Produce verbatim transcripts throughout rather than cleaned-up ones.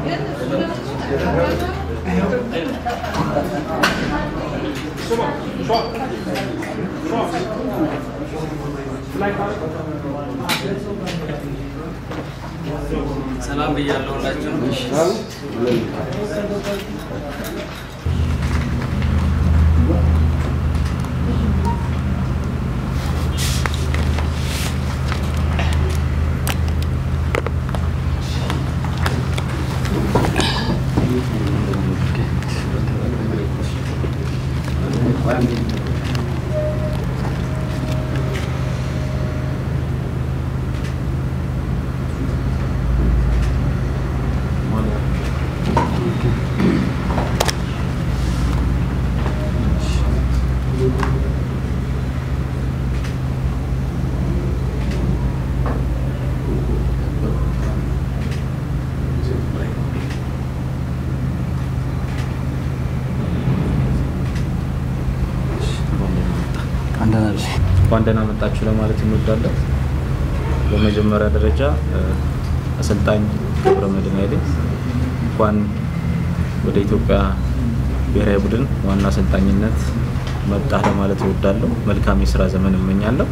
ሰላም ብያለሁላችሁ ባንደና መጣችሁ ለማለት እንወዳለን በመጀመሪያ ደረጃ አሰልጣኝ ገብረመድህን ኃይሌ እንኳን ወደ ኢትዮጵያ ብሔራዊ ቡድን ዋና አሰልጣኝነት መጣ ለማለት እወዳለሁ መልካም የሥራ ዘመን እመኛለሁ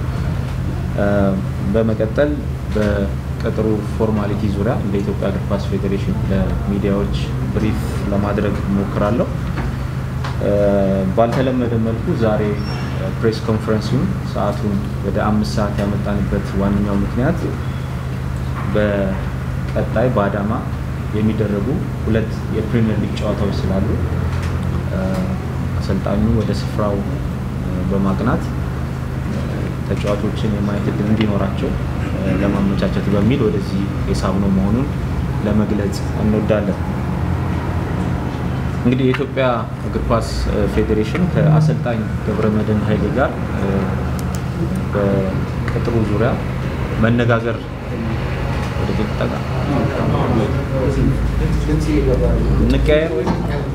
በመቀጠል በቀጠሮ ፎርማሊቲ ዙሪያ እንደ ኢትዮጵያ እግር ኳስ ፌዴሬሽን ለሚዲያዎች ብሪፍ ለማድረግ ሞክራለሁ ባልተለመደ መልኩ ዛሬ ፕሬስ ኮንፈረንሱን ሰዓቱን ወደ አምስት ሰዓት ያመጣንበት ዋንኛው ምክንያት በቀጣይ በአዳማ የሚደረጉ ሁለት የፕሪሚየር ሊግ ጨዋታዎች ስላሉ አሰልጣኙ ወደ ስፍራው በማቅናት ተጫዋቾችን የማየት ዕድል እንዲኖራቸው ለማመቻቸት በሚል ወደዚህ የሳብነው መሆኑን ለመግለጽ እንወዳለን እንግዲህ የኢትዮጵያ እግር ኳስ ፌዴሬሽን ከአሰልጣኝ ገብረመድህን ኃይሌ ጋር በቅጥሩ ዙሪያ መነጋገር ወደ ግጥጣ ንቀየር ወይ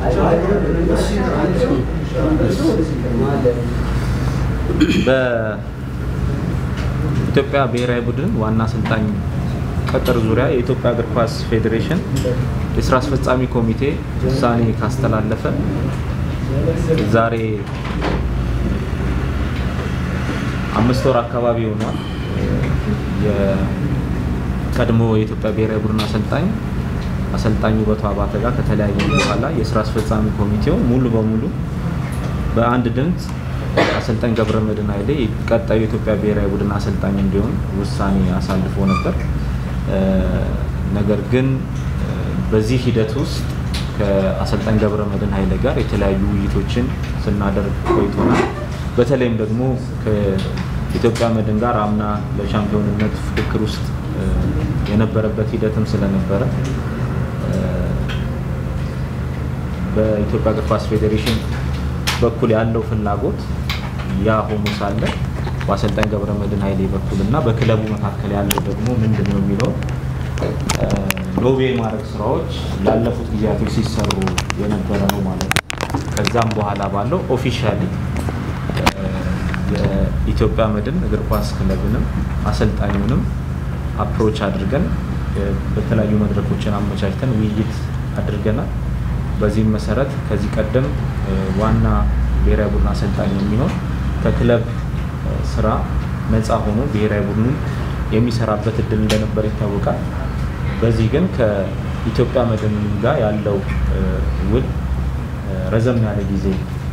በኢትዮጵያ ብሔራዊ ቡድን ዋና አሰልጣኝ ቅጥር ዙሪያ የኢትዮጵያ እግር ኳስ ፌዴሬሽን የሥራ አስፈጻሚ ኮሚቴ ውሳኔ ካስተላለፈ ዛሬ አምስት ወር አካባቢ ሆኗል የቀድሞ የኢትዮጵያ ብሔራዊ ቡድን አሰልጣኝ አሰልጣኙ ውበቱ አባተ ጋር ከተለያየ በኋላ የሥራ አስፈጻሚ ኮሚቴው ሙሉ በሙሉ በአንድ ድምጽ አሰልጣኝ ገብረመድህን ኃይሌ ቀጣዩ የኢትዮጵያ ብሔራዊ ቡድን አሰልጣኝ እንዲሆን ውሳኔ አሳልፎ ነበር ነገር ግን በዚህ ሂደት ውስጥ ከአሰልጣኝ ገብረመድህን ኃይሌ ጋር የተለያዩ ውይይቶችን ስናደርግ ቆይተናል በተለይም ደግሞ ከኢትዮጵያ መድን ጋር አምና ለሻምፒዮንነት ፍክክር ውስጥ የነበረበት ሂደትም ስለነበረ በኢትዮጵያ እግር ኳስ ፌዴሬሽን በኩል ያለው ፍላጎት ያ ሆኖ ሳለ በአሰልጣኝ ገብረመድህን ኃይሌ በኩልና በክለቡ መካከል ያለው ደግሞ ምንድነው የሚለው ሎቢ ማድረግ ስራዎች ላለፉት ጊዜያቶች ሲሰሩ የነበረ ነው ማለት ነው ከዛም በኋላ ባለው ኦፊሻሊ የኢትዮጵያ መድን እግር ኳስ ክለብንም አሰልጣኙንም አፕሮች አድርገን በተለያዩ መድረኮችን አመቻችተን ውይይት አድርገናል በዚህም መሰረት ከዚህ ቀደም ዋና ብሔራዊ ቡድን አሰልጣኝ የሚሆን ከክለብ ስራ ነፃ ሆኖ ብሔራዊ ቡድኑን የሚሰራበት እድል እንደነበር ይታወቃል በዚህ ግን ከኢትዮጵያ መድን ጋር ያለው ውል ረዘም ያለ ጊዜ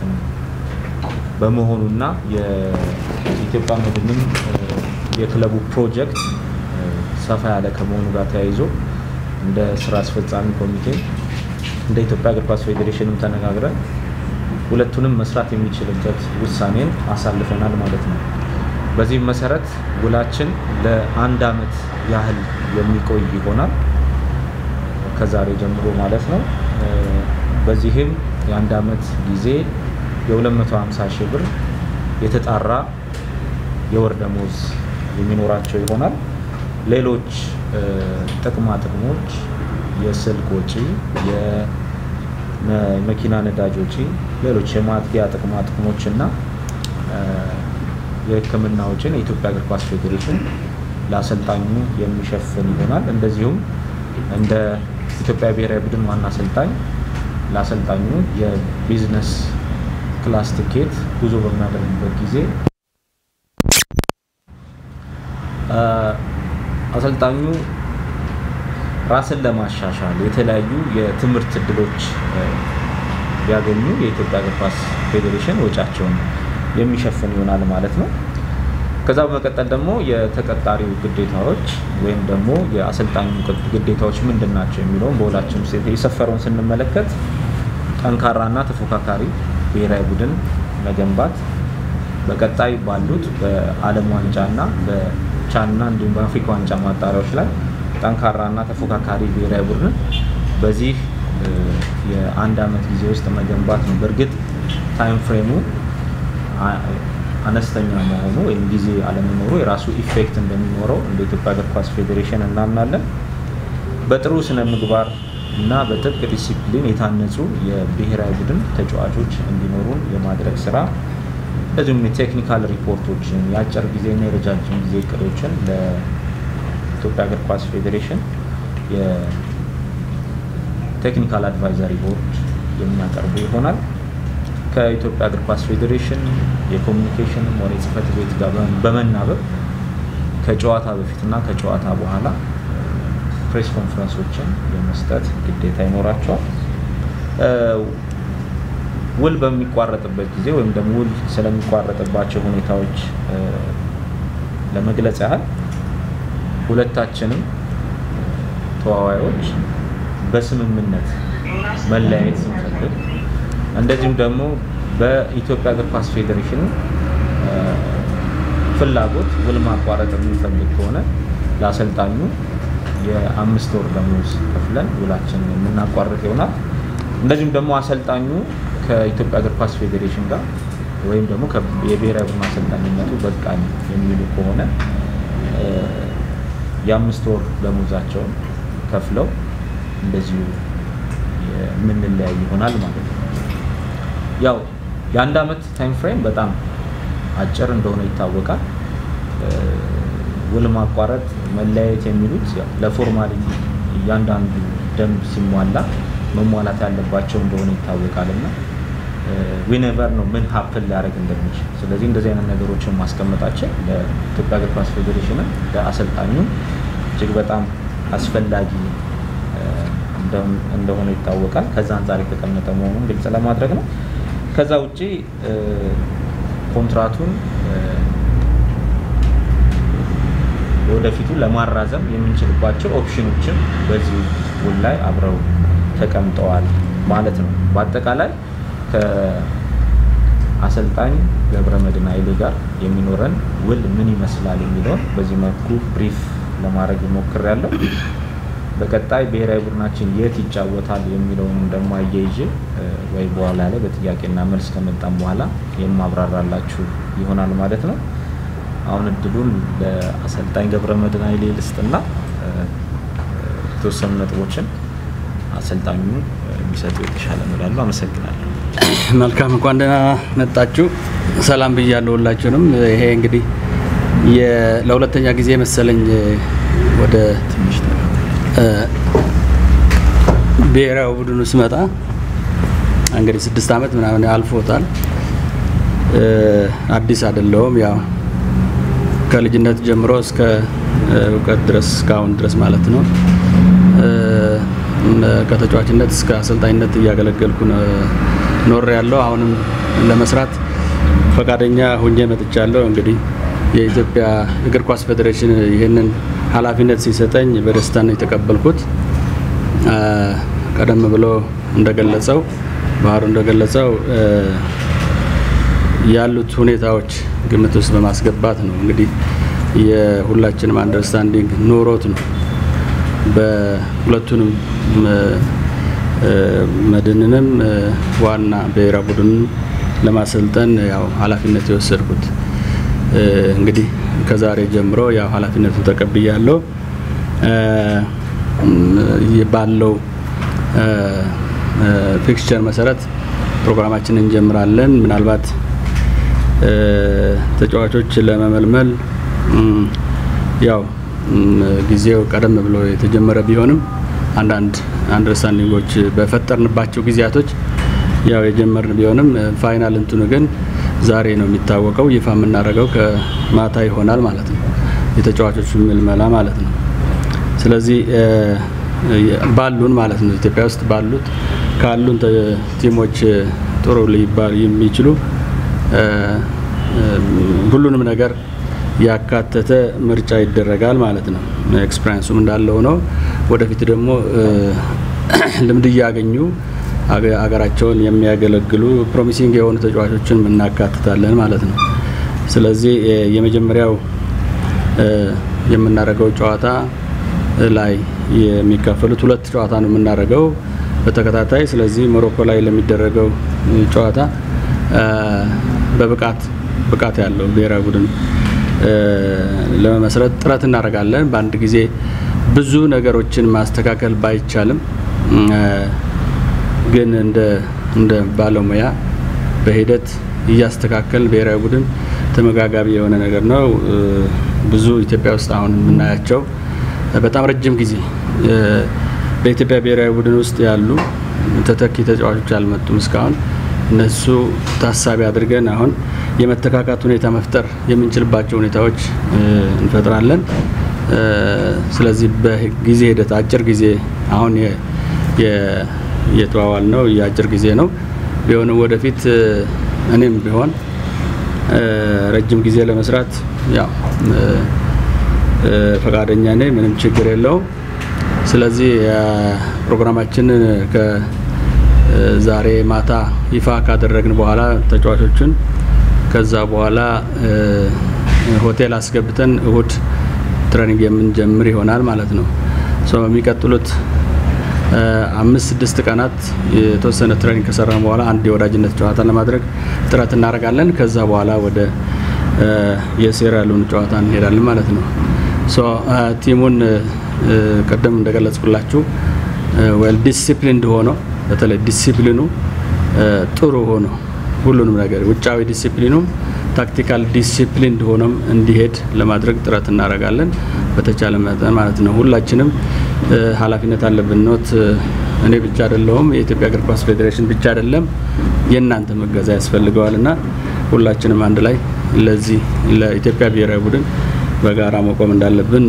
በመሆኑና የኢትዮጵያ መድንም የክለቡ ፕሮጀክት ሰፋ ያለ ከመሆኑ ጋር ተያይዞ እንደ ስራ አስፈጻሚ ኮሚቴ እንደ ኢትዮጵያ እግር ኳስ ፌዴሬሽንም ተነጋግረን ሁለቱንም መስራት የሚችልበት ውሳኔን አሳልፈናል ማለት ነው በዚህ መሰረት ውላችን ለአንድ አመት ያህል የሚቆይ ይሆናል ከዛሬ ጀምሮ ማለት ነው በዚህም የአንድ አመት ጊዜ የሁለት መቶ ሃምሳ ሺህ ብር የተጣራ የወር ደሞዝ የሚኖራቸው ይሆናል ሌሎች ጥቅማ ጥቅሞች የስልክ ወጪ የመኪና ነዳጅ ወጪ ሌሎች የማጥቂያ ጥቅማ ጥቅሞችና የሕክምና ወጪን የኢትዮጵያ እግር ኳስ ፌዴሬሽን ለአሰልጣኙ የሚሸፍን ይሆናል እንደዚሁም እንደ የኢትዮጵያ ብሔራዊ ቡድን ዋና አሰልጣኝ ለአሰልጣኙ የቢዝነስ ክላስ ቲኬት ጉዞ በሚያደርግበት ጊዜ አሰልጣኙ ራስን ለማሻሻል የተለያዩ የትምህርት እድሎች ቢያገኙ የኢትዮጵያ እግር ኳስ ፌዴሬሽን ወጫቸውን የሚሸፍን ይሆናል ማለት ነው። ከዛ በመቀጠል ደግሞ የተቀጣሪው ግዴታዎች ወይም ደግሞ የአሰልጣኙ ግዴታዎች ምንድናቸው የሚለውን በውላችን የሰፈረውን ስንመለከት ጠንካራና ተፎካካሪ ብሔራዊ ቡድን መገንባት፣ በቀጣይ ባሉት በዓለም ዋንጫና በቻንና እንዲሁም በአፍሪካ ዋንጫ ማጣሪያዎች ላይ ጠንካራና ተፎካካሪ ብሔራዊ ቡድን በዚህ የአንድ አመት ጊዜ ውስጥ መገንባት ነው። በእርግጥ ታይም ፍሬሙ አነስተኛ መሆኑ ወይም ጊዜ አለመኖሩ የራሱ ኢፌክት እንደሚኖረው እንደ ኢትዮጵያ እግር ኳስ ፌዴሬሽን እናምናለን። በጥሩ ስነ ምግባር እና በጥብቅ ዲሲፕሊን የታነጹ የብሔራዊ ቡድን ተጫዋቾች እንዲኖሩን የማድረግ ስራ፣ እንደዚሁም የቴክኒካል ሪፖርቶችን የአጭር ጊዜና የረጃጅም ጊዜ እቅዶችን ለኢትዮጵያ እግር ኳስ ፌዴሬሽን የቴክኒካል አድቫይዘሪ ቦርድ የሚያቀርቡ ይሆናል። ከኢትዮጵያ እግር ኳስ ፌዴሬሽን የኮሙኒኬሽን ሞኔ ጽፈት ቤት ጋር በመናበብ ከጨዋታ በፊትና ከጨዋታ በኋላ ፕሬስ ኮንፈረንሶችን የመስጠት ግዴታ ይኖራቸዋል። ውል በሚቋረጥበት ጊዜ ወይም ደግሞ ውል ስለሚቋረጥባቸው ሁኔታዎች ለመግለጽ ያህል ሁለታችንም ተዋዋዮች በስምምነት መለያየት ስንፈልግ እንደዚሁም ደግሞ በኢትዮጵያ እግር ኳስ ፌዴሬሽን ፍላጎት ውል ማቋረጥ የሚፈልግ ከሆነ ለአሰልጣኙ የአምስት ወር ደሞዝ ከፍለን ውላችንን የምናቋርጥ ይሆናል። እንደዚሁም ደግሞ አሰልጣኙ ከኢትዮጵያ እግር ኳስ ፌዴሬሽን ጋር ወይም ደግሞ የብሔራዊ ቡድን አሰልጣኝነቱ በቃኝ የሚሉ ከሆነ የአምስት ወር ደሞዛቸውን ከፍለው እንደዚሁ የምንለያይ ይሆናል ማለት ነው። ያው የአንድ አመት ታይም ፍሬም በጣም አጭር እንደሆነ ይታወቃል። ውል ማቋረጥ መለያየት የሚሉት ያው ለፎርማሊቲ እያንዳንዱ ደንብ ሲሟላ መሟላት ያለባቸው እንደሆነ ይታወቃልና ዊ ኔቨር ነው ምን ሀፕን ሊያደርግ እንደሚችል። ስለዚህ እንደዚህ አይነት ነገሮችን ማስቀመጣችን ለኢትዮጵያ እግር ኳስ ፌዴሬሽን ለአሰልጣኙ እጅግ በጣም አስፈላጊ እንደሆነ ይታወቃል። ከዛ አንፃር የተቀመጠ መሆኑን ግልጽ ለማድረግ ነው። ከዛ ውጪ ኮንትራቱን ወደፊቱ ለማራዘም የምንችልባቸው ኦፕሽኖችም በዚህ ውል ላይ አብረው ተቀምጠዋል ማለት ነው። በአጠቃላይ ከአሰልጣኝ ገብረመድህን ኃይሌ ጋር የሚኖረን ውል ምን ይመስላል የሚለውን በዚህ መልኩ ብሪፍ ለማድረግ ሞክሬያለሁ። በቀጣይ ብሔራዊ ቡድናችን የት ይጫወታል የሚለውን ደግሞ አያይዤ ወይ በኋላ ላይ በጥያቄና መልስ ከመጣን በኋላ የማብራራላችሁ ይሆናል ማለት ነው። አሁን እድሉን ለአሰልጣኝ ገብረመድህን ኃይሌ ልስጥና የተወሰኑ ነጥቦችን አሰልጣኙ ቢሰጡ የተሻለ ነው እላለሁ። አመሰግናለሁ። መልካም፣ እንኳን ደህና መጣችሁ። ሰላም ብያለሁ ሁላችሁንም። ይሄ እንግዲህ ለሁለተኛ ጊዜ መሰለኝ ወደ ብሔራዊ ቡድኑ ስመጣ እንግዲህ ስድስት አመት ምናምን አልፎታል። አዲስ አይደለሁም። ያው ከልጅነት ጀምሮ እስከ እውቀት ድረስ እስካሁን ድረስ ማለት ነው ከተጫዋችነት እስከ አሰልጣኝነት እያገለገልኩ ኖር ያለው አሁንም ለመስራት ፈቃደኛ ሆኜ መጥቻለሁ። እንግዲህ የኢትዮጵያ እግር ኳስ ፌዴሬሽን ይሄንን ኃላፊነት ሲሰጠኝ በደስታ ነው የተቀበልኩት። ቀደም ብሎ እንደገለጸው ባህሩ እንደገለጸው ያሉት ሁኔታዎች ግምት ውስጥ በማስገባት ነው እንግዲህ የሁላችንም አንደርስታንዲንግ ኖሮት ነው በሁለቱንም መድንንም ዋና ብሔራዊ ቡድን ለማሰልጠን ያው ኃላፊነት የወሰድኩት። እንግዲህ ከዛሬ ጀምሮ ያው ኃላፊነቱን ተቀብያለሁ። ባለው ፊክስቸር መሰረት ፕሮግራማችንን እንጀምራለን። ምናልባት ተጫዋቾች ለመመልመል ያው ጊዜው ቀደም ብሎ የተጀመረ ቢሆንም አንዳንድ አንደርስታንዲንጎች በፈጠርንባቸው ጊዜያቶች ያው የጀመርን ቢሆንም ፋይናል እንትኑ ግን ዛሬ ነው የሚታወቀው ይፋ የምናደርገው ከማታ ይሆናል ማለት ነው የተጫዋቾቹ ምልመላ ማለት ነው ስለዚህ ባሉን ማለት ነው ኢትዮጵያ ውስጥ ባሉት ካሉን ቲሞች ጥሩ ሊባል የሚችሉ ሁሉንም ነገር ያካተተ ምርጫ ይደረጋል ማለት ነው ኤክስፒሪየንሱም እንዳለው ነው ወደፊት ደግሞ ልምድ ያገኙ አገራቸውን የሚያገለግሉ ፕሮሚሲንግ የሆኑ ተጫዋቾችን እናካትታለን ማለት ነው ስለዚህ የመጀመሪያው የምናደርገው ጨዋታ ላይ የሚካፈሉት ሁለት ጨዋታ ነው የምናደርገው በተከታታይ ስለዚህ ሞሮኮ ላይ ለሚደረገው ጨዋታ በብቃት ብቃት ያለው ብሔራዊ ቡድን ለመመስረት ጥረት እናደርጋለን በአንድ ጊዜ ብዙ ነገሮችን ማስተካከል ባይቻልም ግን እንደ እንደ ባለሙያ በሂደት እያስተካከል ብሔራዊ ቡድን ተመጋጋቢ የሆነ ነገር ነው ብዙ ኢትዮጵያ ውስጥ አሁን የምናያቸው በጣም ረጅም ጊዜ በኢትዮጵያ ብሔራዊ ቡድን ውስጥ ያሉ ተተኪ ተጫዋቾች አልመጡም እስካሁን እነሱ ታሳቢ አድርገን አሁን የመተካካት ሁኔታ መፍጠር የምንችልባቸው ሁኔታዎች እንፈጥራለን ስለዚህ በጊዜ ሂደት አጭር ጊዜ አሁን የ የተዋዋል ነው የአጭር ጊዜ ነው ቢሆንም ወደፊት እኔም ቢሆን ረጅም ጊዜ ለመስራት ያው ፈቃደኛ ነኝ ምንም ችግር የለው ስለዚህ ፕሮግራማችን ከዛሬ ማታ ይፋ ካደረግን በኋላ ተጫዋቾችን ከዛ በኋላ ሆቴል አስገብተን እሁድ ትሬኒንግ የምንጀምር ይሆናል ማለት ነው ሶ የሚቀጥሉት አምስት ስድስት ቀናት የተወሰነ ትሬኒንግ ከሰራን በኋላ አንድ የወዳጅነት ጨዋታ ለማድረግ ጥረት እናደርጋለን ከዛ በኋላ ወደ የሴራሉን ጨዋታ እንሄዳለን ማለት ነው ሶ ቲሙን ቀደም እንደገለጽኩላችሁ ዌል ዲሲፕሊንድ ሆኖ በተለይ ዲሲፕሊኑ ጥሩ ሆኖ ሁሉንም ነገር ውጫዊ ዲሲፕሊኑ ታክቲካል ዲሲፕሊንድ ሆኖም እንዲሄድ ለማድረግ ጥረት እናደርጋለን በተቻለ መጠን ማለት ነው ሁላችንም ኃላፊነት አለብን ኖት እኔ ብቻ አይደለሁም የኢትዮጵያ እግር ኳስ ፌዴሬሽን ብቻ አይደለም የእናንተ መገዛ ያስፈልገዋልና ሁላችንም አንድ ላይ ለዚህ ለኢትዮጵያ ብሔራዊ ቡድን በጋራ መቆም እንዳለብን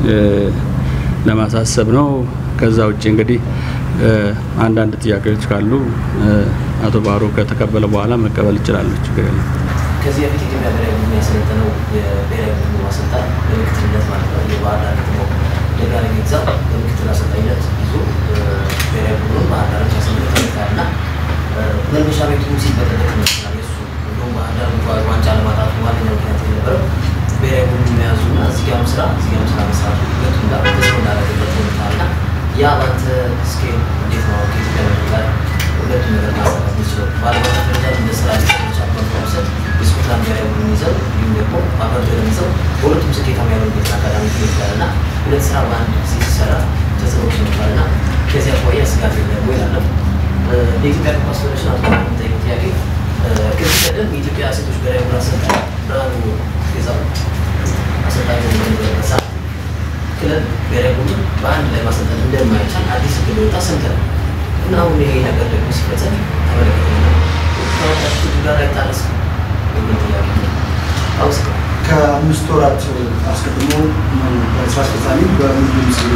ለማሳሰብ ነው ከዛ ውጪ እንግዲህ አንዳንድ ጥያቄዎች ካሉ አቶ ባሮ ከተቀበለ በኋላ መቀበል ይችላል ችግር የለም ከዚህ በፊት ኢትዮጵያ ብሔራዊ ቡድን ያሰለጠነው የብሔራዊ ቡድን ማሰልጣኝ በምክትልነት ማለት ነው የባህር ዳር ከተማ ደጋሪ ግዛው በምክትል አሰልጣኝነት ይዞ ብሔራዊ ቡድኑን ባህር ዳር ያሰለጠነና መልበሻ ቤቱ ሲበተበት ነው እሱ እንደውም ባህር ዳር ዋንጫ ለማጣት ዋነኛው ምክንያት የነበረው ብሔራዊ ቡድን መያዙና እዚህ ጋር ስራ እዚህ ጋር ስራ መስራት ሁለቱም ጋር ተስፋ እንዳደረገበት ሁኔታና ያ ባንተ ስኬል እንዴት ነው ከኢትዮጵያ ጋር ሁለቱም ነገር ማሳካት ይችላል ባለበት ደረጃ እንደ ስራ ሊሰራ ፕሮሰስ ስኮትላንድ ብሔራዊ ቡድን ይዘው ይሁን ደግሞ ባህር ዳር ይዘው ሁለቱም ስኬታማ ያሉበት አካዳሚ ይችላልና ሁለት ስራ በአንድ ሲሰራ ተሰሮች ይባላልና ከዚያ ቆየ ስጋት የለም ወይ አለ የኢትዮጵያ እግር ኳስ ፌዴሬሽን አጥቶ ጥያቄ ከዚህ ቀደም የኢትዮጵያ ሴቶች ብሔራዊ ቡድን አሰልጣኝ ብርሃኑ ገዛው አሰልጣኝ እንደነበረሳ ክለብ ብሔራዊ ቡድን በአንድ ላይ ማሰልጠን እንደማይቻል አዲስ ህግ ወጣ ሰምተናል እና አሁን ይሄ ነገር ደግሞ ሲፈጸም ተመለከተና ታውቃችሁ ጋር አይታረስ ከአምስት ወራት አስቀድሞ በስራ አስፈጻሚ በሙሉ ሲላ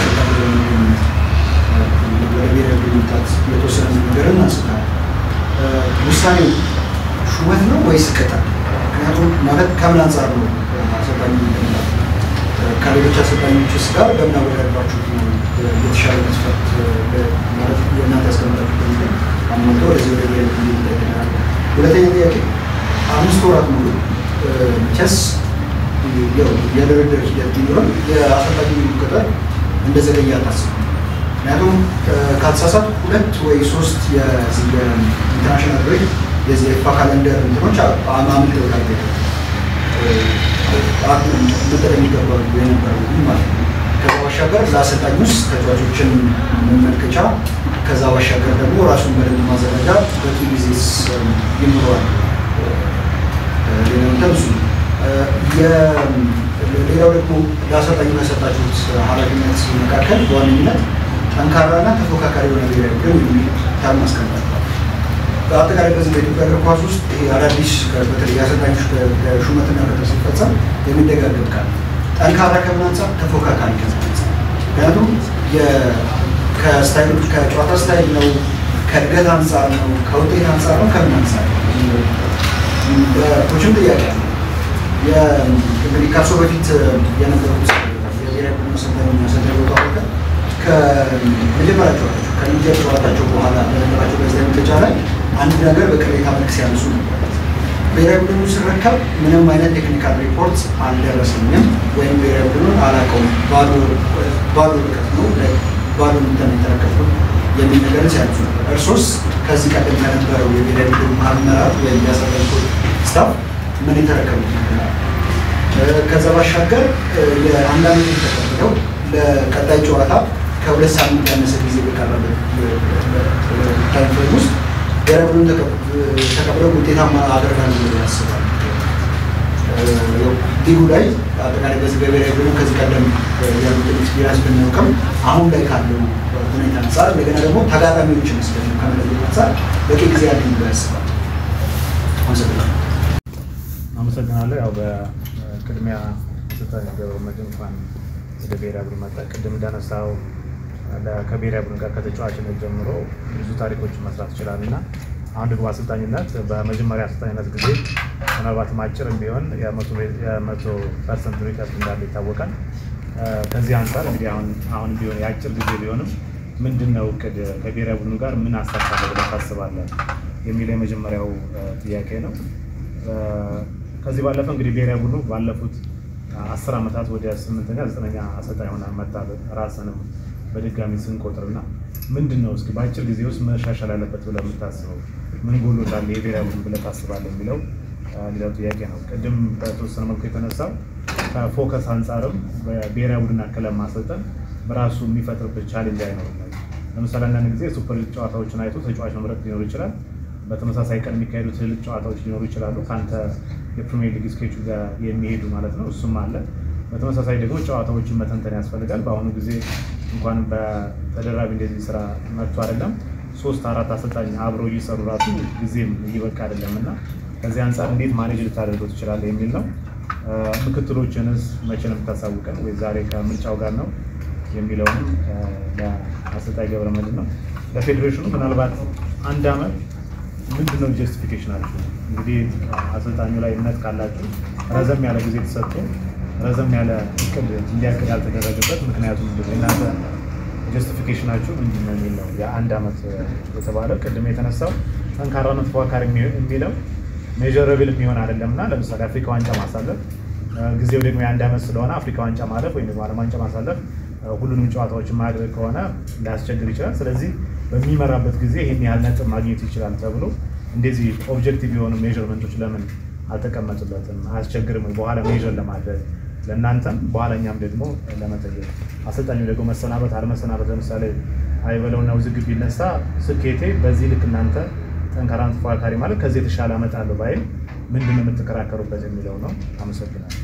በብሔራዊ ቡድን የተወሰነ ነገርን አንስታል ውሳኔ ሹመት ነው ወይስ ቅጣት ምክንያቱም ማለት ከምን አንጻር ነው አሰልጣኝ ከሌሎች አሰልጣኞችስ ጋር በምን አወዳደራችሁ የተሻለ መስፈርት ማለት የእናንተ ያስቀመጣችሁ ነገር አሟልቶ ወደዚህ ወደ ብሔራዊ ቡድን ይደረጋል ሁለተኛ ጥያቄ አምስት ወራት ሙሉ ቸስ የድርድር ሂደት ቢኖርም የአሰልጣኝ ቅጥር እንደዘገየ አታስብም ምክንያቱም ካልተሳሳት ሁለት ወይ ሶስት የኢንተርናሽናል ብሬክ የዚህ የፋ ካለንደር እንትኖች አምልጠውታል መጠቀም ይገባሉ የነበረው ማለት ነው ከዛ ባሻገር ለአሰልጣኝ ውስጥ ተጫዋቾችን መመልከቻ ከዛ ባሻገር ደግሞ ራሱን በደንብ ማዘጋጃ በቂ ጊዜ ይኖረዋል ሌላው ተብሱ ሌላው ደግሞ ለአሰልጣኙ ከሰጣችሁት ኃላፊነት መካከል በዋነኝነት ጠንካራና ተፎካካሪ የሆነ ብሔራዊ ቡድን የሚል ታም አስቀምጧል። በአጠቃላይ በዚህ በኢትዮጵያ እግር ኳስ ውስጥ ይሄ አዳዲስ በተለይ አሰልጣኞች ሹመትና ቅጥር ሲፈጸም የሚደጋገም ቃል ጠንካራ ከምን አንጻር ተፎካካሪ ከምን አንጻር ምክንያቱም ከስታይሎች ከጨዋታ ስታይል ነው ከእድገት አንጻር ነው ከውጤት አንጻር ነው ከምን አንጻር ነው በኮችም ጥያቄ ነው እንግዲህ ከእርሶ በፊት የነበሩት የብሔራዊ ቡድን አሰልጣኝ አሰልጣኝ ቦታ ከመጀመሪያ ጨዋታቸው ከሚጀምር ጨዋታቸው በኋላ በነበራቸው ጋዜጣዊ መግለጫ ላይ አንድ ነገር በቅሬታ መልክ ሲያነሱ ነበር። ብሔራዊ ቡድኑ ሲረከብ ምንም አይነት ቴክኒካል ሪፖርት አልደረሰኝም ወይም ብሔራዊ ቡድኑን አላውቀውም ባዶ ባዶ ርቀት ነው ላይ ባዶ እንትን የተረከብኩት የሚል ነገር ሲያነሱ ነበር። እርሶስ ከዚህ ቀደም ከነበረው የብሔራዊ ቡድኑ አመራር ወይም ያሰለጠኑ ስታፍ ምን የተረከቡት ነገር አለ? ከዛ ባሻገር የአንዳንድ ተቀብለው ለቀጣይ ጨዋታ ከሁለት ሳምንት ያነሰ ጊዜ በቀረበት ታይም ፍሬም ውስጥ ብሔራዊ ቡድኑን ተቀብለው ውጤታማ አደርጋለሁ ብለው ያስባሉ። ሊጉ ላይ አጠቃላይ በዚህ በብሔራዊ ቡድኑ ከዚህ ቀደም ያሉትን ኤክስፒሪያንስ ብናውቅም አሁን ላይ ካለው ሁኔታ አንጻር እንደገና ደግሞ ተጋጣሚዎችን መስለኝ ከመለየት አንጻር በቂ ጊዜ ያለኝ ብለው ያስባሉ። አመሰግናለሁ። አመሰግናለሁ። ያው በቅድሚያ አሰልጣኝ ገብረመድህን እንኳን ወደ ብሔራዊ ቡድን መጣ። ቅድም እንዳነሳው ከብሔራዊ ቡድን ጋር ከተጫዋችነት ጀምሮ ብዙ ታሪኮችን መስራት ይችላል እና አሁን ደግሞ አሰልጣኝነት በመጀመሪያ አሰልጣኝነት ጊዜ ምናልባትም አጭርም ቢሆን የመቶ ፐርሰንት ሪከርድ እንዳለ ይታወቃል። ከዚህ አንጻር እንግዲህ አሁን አሁን ቢሆን የአጭር ጊዜ ቢሆንም ምንድን ነው እቅድ ከብሔራዊ ቡድኑ ጋር ምን አሳካለሁ ብለህ ታስባለህ የሚለው የመጀመሪያው ጥያቄ ነው። ከዚህ ባለፈ እንግዲህ ብሔራዊ ቡድኑ ባለፉት አስር ዓመታት ወደ ስምንተኛ ዘጠነኛ አሰልጣኝ ሆነ መጣለ ራስንም በድጋሚ ስንቆጥርና ምንድነው እስኪ በአጭር ጊዜ ውስጥ መሻሻል አለበት ብለህ የምታስበው ምን ጎሎታል የብሔራዊ ቡድን ብለህ ታስባለህ የሚለው ሌላው ጥያቄ ነው። ቅድም በተወሰነ መልኩ የተነሳው ከፎከስ አንጻርም በብሔራዊ ቡድን አከለ ማሰልጠን በራሱ የሚፈጥርበት ቻሌንጅ አይኖርም። ለምሳሌ አንዳንድ ጊዜ ሱፐር ሊግ ጨዋታዎችን አይቶ ተጫዋች መምረጥ ሊኖር ይችላል። በተመሳሳይ ቀን የሚካሄዱ ትልልቅ ጨዋታዎች ሊኖሩ ይችላሉ ካንተ የፕሪሚየር ሊግ ስኬጁል ጋር የሚሄዱ ማለት ነው። እሱም አለ። በተመሳሳይ ደግሞ ጨዋታዎችን መተንተን ያስፈልጋል። በአሁኑ ጊዜ እንኳን በተደራቢ እንደዚህ ስራ መጥቶ አይደለም ሶስት አራት አሰልጣኝ አብረው እየሰሩ ራሱ ጊዜም እየበቃ አይደለምና ከዚህ አንጻር እንዴት ማኔጅ ልታደርገው ትችላለህ የሚል ነው። ምክትሎችንስ መቼ ነው የምታሳውቀን ወይ ዛሬ ከምርጫው ጋር ነው የሚለውን ለአሰልጣኝ ገብረመድህን ነው። ለፌዴሬሽኑ ምናልባት አንድ አመት ምንድነው ጀስቲፊኬሽናችሁ? እንግዲህ አሰልጣኙ ላይ እምነት ካላችሁ ረዘም ያለ ጊዜ ተሰጥቶ ረዘም ያለ እቅድ እንዲያቅድ ያልተደረገበት ምክንያቱም እናንተ ጀስቲፊኬሽናችሁ ምንድነው የሚለው የአንድ አመት የተባለው ቅድም የተነሳው ጠንካራና ተፎካካሪ የሚለው ሜጀረብል የሚሆን አይደለምና ለምሳሌ አፍሪካ ዋንጫ ማሳለፍ ጊዜው ደግሞ የአንድ አመት ስለሆነ አፍሪካ ዋንጫ ማለፍ ወይም ደግሞ ዓለም ዋንጫ ማሳለፍ ሁሉንም ጨዋታዎችን ማድረግ ከሆነ ሊያስቸግር ይችላል። ስለዚህ በሚመራበት ጊዜ ይሄን ያህል ነጥብ ማግኘት ይችላል ተብሎ እንደዚህ ኦብጀክቲቭ የሆኑ ሜጀርመንቶች ለምን አልተቀመጡለትም? አያስቸግርም በኋላ ሜጀር ለማድረግ ለእናንተም በኋላኛም ደግሞ ለመጠየቅ አሰልጣኙ ደግሞ መሰናበት አለመሰናበት ለምሳሌ አይበለውና ውዝግብ ቢነሳ ስኬቴ በዚህ ልክ እናንተ ጠንካራን ተፎካካሪ ማለት ከዚህ የተሻለ አመጣለሁ ባይል ምንድነው የምትከራከሩበት የሚለው ነው። አመሰግናለሁ።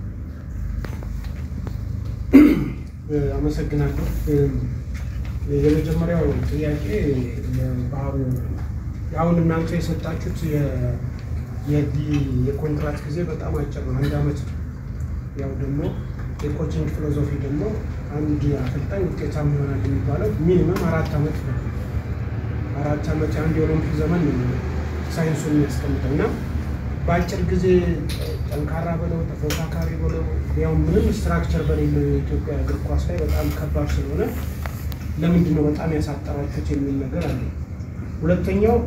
አመሰግናለሁ። የመጀመሪያው ጥያቄ ባህሩ አሁን እናንተ የሰጣችሁት የኮንትራክት ጊዜ በጣም አጭር ነው፣ አንድ አመት። ያው ደግሞ የኮቺንግ ፊሎሶፊ ደግሞ አንድ አሰልጣኝ ውጤታማ ይሆናል የሚባለው ሚኒመም አራት አመት ነው። አራት አመት አንድ የኦሎምፒክ ዘመን ነው ሳይንሱ የሚያስቀምጠውና በአጭር ጊዜ ጠንካራ በለው ተፎካካሪ በለው ያው ምንም ስትራክቸር በሌለው የኢትዮጵያ እግር ኳስ ላይ በጣም ከባድ ስለሆነ ለምንድን ነው በጣም ያሳጠራችሁት የሚል ነገር አለ። ሁለተኛው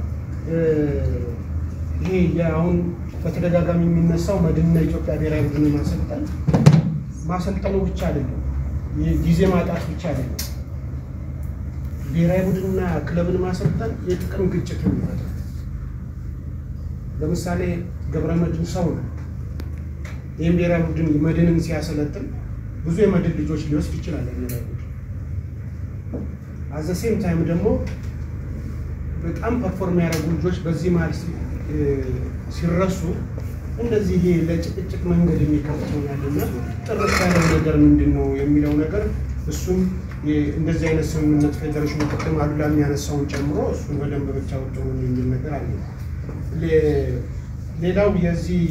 ይሄ ያውን በተደጋጋሚ የሚነሳው መድንና ኢትዮጵያ ብሔራዊ ቡድን ማሰልጠን ማሰልጠኑ ብቻ አይደለም፣ ጊዜ ማጣት ብቻ አይደለም። ብሔራዊ ቡድንና ክለብን ማሰልጠን የጥቅም ግጭት ነው ማለት ነው። ለምሳሌ ገብረመድህን ሰው ነው ይሄን ብሔራዊ ቡድን መድንን ሲያሰለጥን ብዙ የመድን ልጆች ሊወስድ ይችላል ብሔራዊ ቡድን። አዘ ሴም ታይም ደግሞ በጣም ፐርፎርም ያደረጉ ልጆች በዚህ ማለት ሲረሱ እንደዚህ ይሄ ለጭቅጭቅ መንገድ የሚከፍተው ያለና ጥርት ያለው ነገር ምንድነው የሚለው ነገር እሱም እንደዚህ አይነት ስምምነት ፌዴሬሽኑ ቅድም አሉላ የሚያነሳውን ጨምሮ እሱን በደንብ ብቻ ወጥቶ ነው የሚል ነገር አለ። ሌላው የዚህ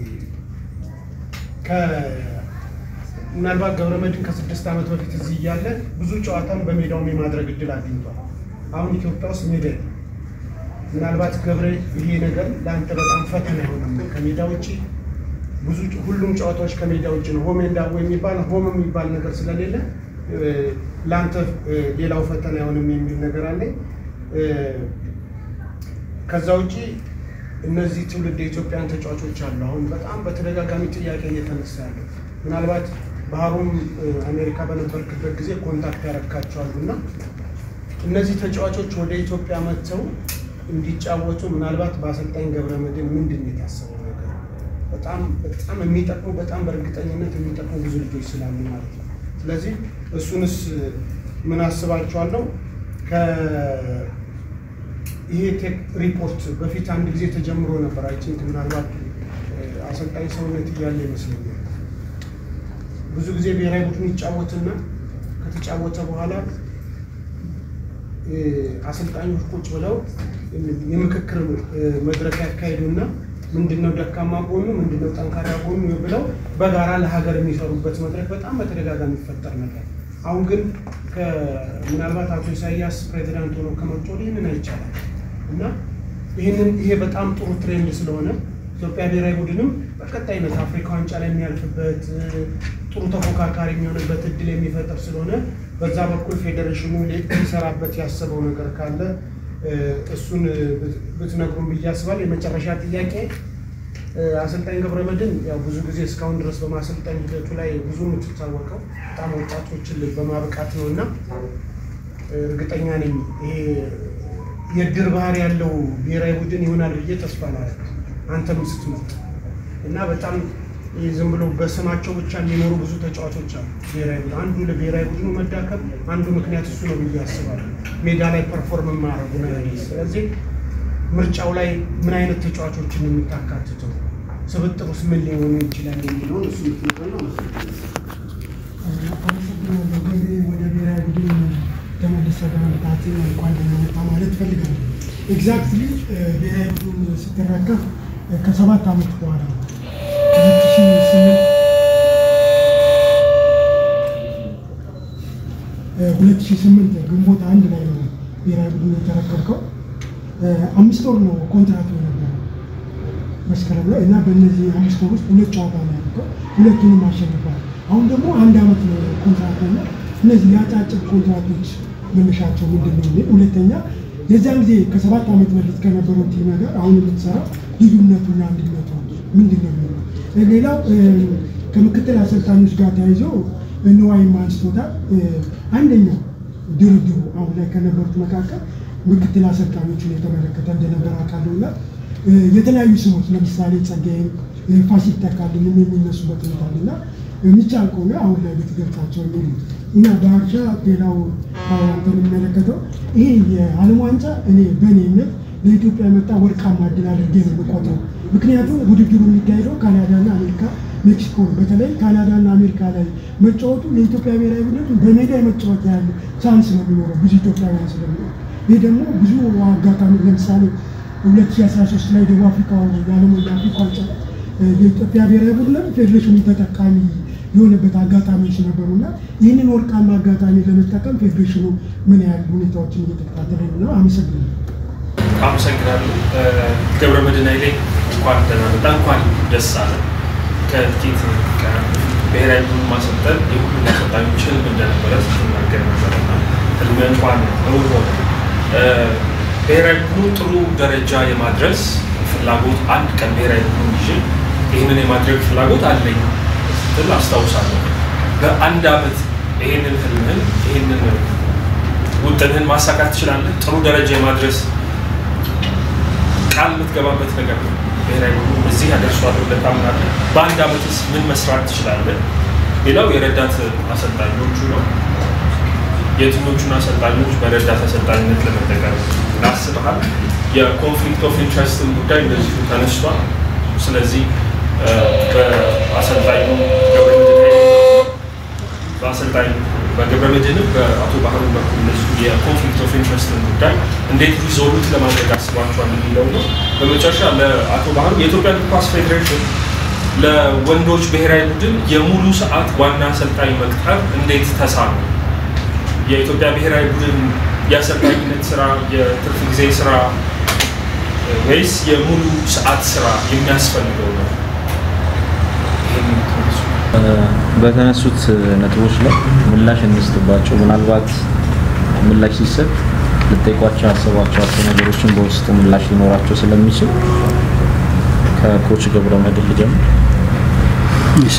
ከ ምናልባት ገብረመድህን ከስድስት ዓመት በፊት እዚህ እያለ ብዙ ጨዋታን በሜዳው የማድረግ እድል አግኝቷል። አሁን ኢትዮጵያ ውስጥ ሜዳ ምናልባት ገብረ ይሄ ነገር ለአንተ በጣም ፈተና ይሆናል። ከሜዳ ውጪ ብዙ ሁሉም ጨዋታዎች ከሜዳ ውጪ ነው። ሆም ኤንድ አዌይ የሚባል ሆም የሚባል ነገር ስለሌለ ለአንተ ሌላው ፈተና ይሆንም የሚል ነገር አለ። ከዛ ውጪ እነዚህ ትውልድ የኢትዮጵያን ተጫዋቾች አሉ። አሁን በጣም በተደጋጋሚ ጥያቄ እየተነሳ ያለው ምናልባት ባህሩም አሜሪካ በነበርክበት ጊዜ ኮንታክት ያረካቸዋልና እነዚህ ተጫዋቾች ወደ ኢትዮጵያ መጥተው እንዲጫወቱ ምናልባት በአሰልጣኝ ገብረመድህን ምንድን ነው የታሰበው ነገር? በጣም በጣም የሚጠቅሙ በጣም በእርግጠኝነት የሚጠቅሙ ብዙ ልጆች ስላሉ ማለት ነው። ስለዚህ እሱንስ ምን አስባቸዋለሁ? ከ ይሄ ቴክ ሪፖርት በፊት አንድ ጊዜ ተጀምሮ ነበር። አይ ቲንክ ምናልባት አሰልጣኝ ሰውነት እያለ ይመስለኛል ብዙ ጊዜ ብሔራዊ ቡድን ይጫወትና ከተጫወተ በኋላ አሰልጣኞች ቁጭ ብለው የምክክር መድረክ ያካሂዱና ምንድነው ደካማ ጎኑ ምንድነው ጠንካራ ጎኑ ብለው በጋራ ለሀገር የሚሰሩበት መድረክ በጣም በተደጋጋሚ ይፈጠር ነበር። አሁን ግን ምናልባት አቶ ኢሳያስ ፕሬዚዳንት ሆነው ከመጡ ይሄንን አይቻልም እና ይሄንን ይሄ በጣም ጥሩ ትሬንድ ስለሆነ ኢትዮጵያ ብሔራዊ ቡድንም በቀጣይነት አፍሪካ ዋንጫ ላይ የሚያልፍበት ጥሩ ተፎካካሪ የሚሆንበት እድል የሚፈጠር ስለሆነ በዛ በኩል ፌዴሬሽኑ ሊሰራበት ያሰበው ነገር ካለ እሱን ብትነግሩን ብዬ አስባለሁ። የመጨረሻ ጥያቄ አሰልጣኝ ገብረመድህን ያው ብዙ ጊዜ እስካሁን ድረስ በማሰልጠኝ ሂደቱ ላይ ብዙ የምትታወቀው በጣም ወጣቶችን በማብቃት ነውና እርግጠኛ ነኝ ይሄ የድር ባህር ያለው ብሔራዊ ቡድን ይሆናል ብዬ ተስፋ አደርጋለሁ። አንተም ስትመጣ እና በጣም ዝም ብሎ በስማቸው ብቻ የሚኖሩ ብዙ ተጫዋቾች አሉ። ብሔራዊ ቡድን አንዱ ለብሔራዊ ቡድኑ መዳከም አንዱ ምክንያት እሱ ነው ብዬ አስባለሁ። ሜዳ ላይ ፐርፎርም ማድረጉ ነው። ስለዚህ ምርጫው ላይ ምን አይነት ተጫዋቾችን የምታካትተው ስብጥሩስ ምን ሊሆን ይችላል የሚለውን እሱ ነው። ወደ ብሔራዊ ቡድን ተመልሰህ በመምጣት እንኳን ደህና መጣህ ማለት እፈልጋለሁ። ኤግዛክትሊ ብሔራዊ ቡድን ስትረከብ ከሰባት ዓመት በኋላ ሁለት ሺህ ስምንት ሁለት ሺህ ስምንት ግንቦት አንድ ላይ ነው ብሔራዊ ቡድን የተረከብከው። አምስት ወር ነው ኮንትራክት የነበረው መስከረም ላይ እና በእነዚህ አምስት ወር ውስጥ ሁለት ጨዋታ ነው ያደረገው፣ ሁለቱንም አሸንፈዋል። አሁን ደግሞ አንድ ዓመት ነው ኮንትራክት ነው። እነዚህ ያጫጭር ኮንትራክቶች መነሻቸው ምንድን ነው? ሁለተኛ የዛን ጊዜ ከሰባት ዓመት በፊት ከነበረው ቲም ነገር አሁን የምትሰራው ልዩነቱና አንድነቱ ምንድን ነው? ሌላው ከምክትል አሰልጣኞች ጋር ተያይዞ ንዋይም አንስቶታል። አንደኛው ድርድሩ አሁን ላይ ከነበሩት መካከል ምክትል አሰልጣኞችን የተመለከተ እንደነበር አውቃለሁና የተለያዩ ስሞች ለምሳሌ ጸጋዬ፣ ፋሲል ተካልኝ የሚነሱበት ሁኔታ አለና የሚቻል ከሆነ አሁን ላይ ብትገልጻቸው የሚል እና በአርሻ ሌላው አንተን የሚመለከተው ይሄ የዓለም ዋንጫ እኔ በእኔ እምነት ለኢትዮጵያ የመጣ ወርቃማ እድል አድርጌ ነው የምቆጥረው። ምክንያቱም ውድድሩ የሚካሄደው ካናዳና አሜሪካ፣ ሜክሲኮ ነው። በተለይ ካናዳና አሜሪካ ላይ መጫወቱ ለኢትዮጵያ ብሔራዊ ቡድን በሜዳ የመጫወት ያለ ቻንስ ነው የሚኖረው ብዙ ኢትዮጵያውያን ስለሚኖሩ። ይህ ደግሞ ብዙ አጋጣሚ ለምሳሌ ሁለት ሺህ አስራ ሶስት ላይ ደቡብ አፍሪካ የዓለም የአፍሪካ ዋንጫ የኢትዮጵያ ብሔራዊ ቡድን ፌዴሬሽኑ ተጠቃሚ የሆነበት አጋጣሚዎች ነበሩና ይህንን ወርቃማ አጋጣሚ ለመጠቀም ፌዴሬሽኑ ምን ያህል ሁኔታዎችን እየተከታተለ ነው? አመሰግናለሁ። አመሰግናለሁ። ገብረመድህን ኃይሌ እንኳን ደህና መጣ፣ እንኳን ደስ አለ። ከጥቂት ቀን ብሔራዊ ቡድን ማሰልጠን የሁሉም አሰልጣኞች ህልም እንደነበረ ስትናገር ነበርና ህልም እንኳን እውን ሆነ። ብሔራዊ ቡድኑ ጥሩ ደረጃ የማድረስ ፍላጎት አንድ ቀን ብሔራዊ ቡድኑ ይዤ ይህንን የማድረግ ፍላጎት አለኝ ስትል አስታውሳለሁ። በአንድ ዓመት ይህንን ህልምህን ይህንን ውጥንህን ማሳካት ትችላለህ? ጥሩ ደረጃ የማድረስ ቃል የምትገባበት ነገር ነው። ብሔራዊ ቡድኑ እዚህ ያደርሷል ብለህ ታምናለህ? በአንድ ዓመትስ ምን መስራት ትችላለህ? ሌላው የረዳት አሰልጣኞቹ ነው። የትኞቹን አሰልጣኞች በረዳት አሰልጣኝነት ለመጠቀም አስበሃል? የኮንፍሊክት ኦፍ ኢንትረስትን ጉዳይ እንደዚሁ ተነስቷል። ስለዚህ በአሰልጣኙ ገብረመድህን በአሰልጣኝ በገብረመድህን በአቶ ባህሩ በኩል እነሱ የኮንፍሊክት ኦፍ ኢንትረስት ጉዳይ እንዴት ሪዞልቭ ለማድረግ አስባችኋል የሚለው ነው። በመጨረሻ ለአቶ ባህሩ የኢትዮጵያ እግር ኳስ ፌዴሬሽን ለወንዶች ብሔራዊ ቡድን የሙሉ ሰዓት ዋና አሰልጣኝ መቅጠር እንዴት ተሳነ? የኢትዮጵያ ብሔራዊ ቡድን የአሰልጣኝነት ስራ የትርፍ ጊዜ ስራ ወይስ የሙሉ ሰዓት ስራ የሚያስፈልገው ነው? በተነሱት ነጥቦች ላይ ምላሽ እንስጥባቸው። ምናልባት ምላሽ ሲሰጥ ልጠይቋቸው ያሰባቸዋቸው ነገሮችን በውስጡ ምላሽ ሊኖራቸው ስለሚችል ከኮች ገብረመድህን ልጀምር። እሺ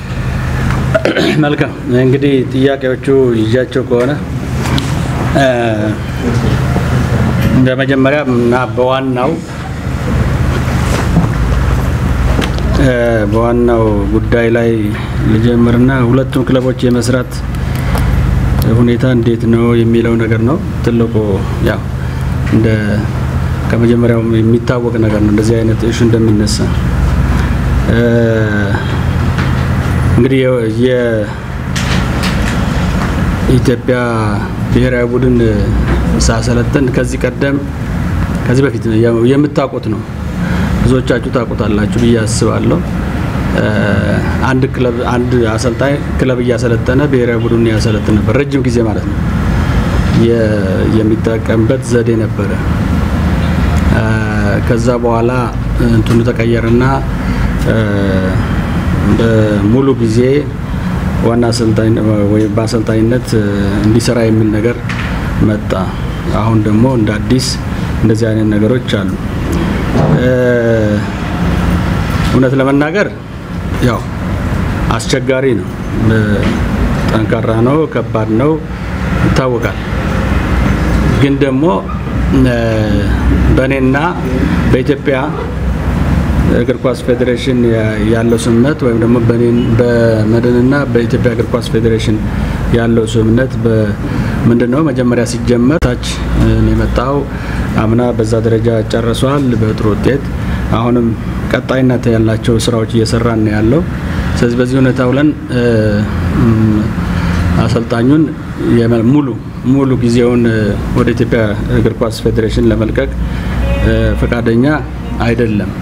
መልካም። እንግዲህ ጥያቄዎቹ ይዣቸው ከሆነ በመጀመሪያ እና በዋናው በዋናው ጉዳይ ላይ ልጀምርና ሁለቱም ክለቦች የመስራት ሁኔታ እንዴት ነው የሚለው ነገር ነው ትልቁ። ያው እንደ ከመጀመሪያው የሚታወቅ ነገር ነው እንደዚህ አይነት እሹ እንደሚነሳ። እንግዲህ የኢትዮጵያ ብሔራዊ ቡድን ሳሰለጥን ከዚህ ቀደም ከዚህ በፊት የምታውቁት ነው ብዙዎቻችሁ ታውቁታላችሁ ብዬ አስባለሁ። አንድ ክለብ አንድ አሰልጣኝ ክለብ እያሰለጠነ ብሔራዊ ቡድን ያሰለጥን ነበር ረጅም ጊዜ ማለት ነው። የሚጠቀምበት ዘዴ ነበረ። ከዛ በኋላ እንትኑ ተቀየረና በሙሉ ጊዜ ዋና አሰልጣኝ ወይ በአሰልጣኝነት እንዲሰራ የሚል ነገር መጣ። አሁን ደግሞ እንደ አዲስ እንደዚህ አይነት ነገሮች አሉ። እውነት ለመናገር ያው አስቸጋሪ ነው፣ ጠንካራ ነው፣ ከባድ ነው ይታወቃል። ግን ደግሞ በእኔና በኢትዮጵያ እግር ኳስ ፌዴሬሽን ያለው ስምምነት ወይም ደግሞ በመድንና በኢትዮጵያ እግር ኳስ ፌዴሬሽን ያለው ስምምነት በምንድነው? መጀመሪያ ሲጀመር ታች የመጣው አምና በዛ ደረጃ ጨርሷል በጥሩ ውጤት። አሁንም ቀጣይነት ያላቸው ስራዎች እየሰራን ነው ያለው። ስለዚህ በዚህ ሁኔታ ብለን አሰልጣኙን ሙሉ ሙሉ ጊዜውን ወደ ኢትዮጵያ እግር ኳስ ፌዴሬሽን ለመልቀቅ ፈቃደኛ አይደለም።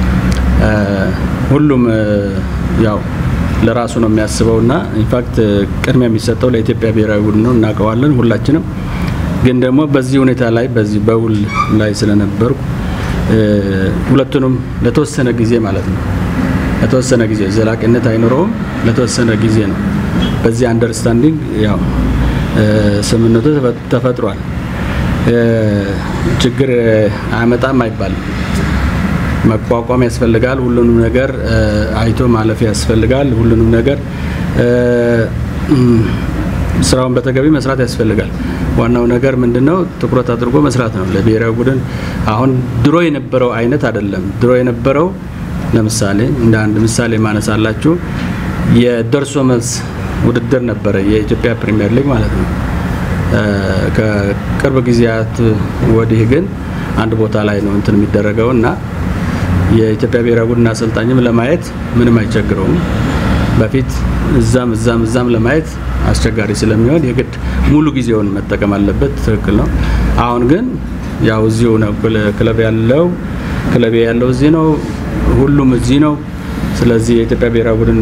ሁሉም ያው ለራሱ ነው የሚያስበውና ኢንፋክት ቅድሚያ የሚሰጠው ለኢትዮጵያ ብሔራዊ ቡድን ነው እናውቀዋለን ሁላችንም። ግን ደግሞ በዚህ ሁኔታ ላይ በዚህ በውል ላይ ስለነበርኩ ሁለቱንም ለተወሰነ ጊዜ ማለት ነው ለተወሰነ ጊዜ ዘላቂነት አይኖረውም፣ ለተወሰነ ጊዜ ነው። በዚህ አንደርስታንዲንግ ያው ስምምነቱ ተፈጥሯል። ችግር አያመጣም አይባልም። መቋቋም ያስፈልጋል። ሁሉንም ነገር አይቶ ማለፍ ያስፈልጋል። ሁሉንም ነገር ስራውን በተገቢ መስራት ያስፈልጋል። ዋናው ነገር ምንድነው? ትኩረት አድርጎ መስራት ነው። ለብሔራዊ ቡድን አሁን ድሮ የነበረው አይነት አይደለም። ድሮ የነበረው ለምሳሌ እንደ አንድ ምሳሌ ማነሳላችሁ የደርሶ መልስ ውድድር ነበረ፣ የኢትዮጵያ ፕሪሚየር ሊግ ማለት ነው። ከቅርብ ጊዜያት ወዲህ ግን አንድ ቦታ ላይ ነው እንትን የሚደረገውና የኢትዮጵያ ብሔራዊ ቡድን አሰልጣኝም ለማየት ምንም አይቸግረውም። በፊት እዛም እዛም እዛም ለማየት አስቸጋሪ ስለሚሆን የግድ ሙሉ ጊዜውን መጠቀም አለበት። ትክክል ነው። አሁን ግን ያው እዚሁ ነው ክለብ ያለው ክለብ ያለው እዚህ ነው፣ ሁሉም እዚህ ነው። ስለዚህ የኢትዮጵያ ብሔራዊ ቡድን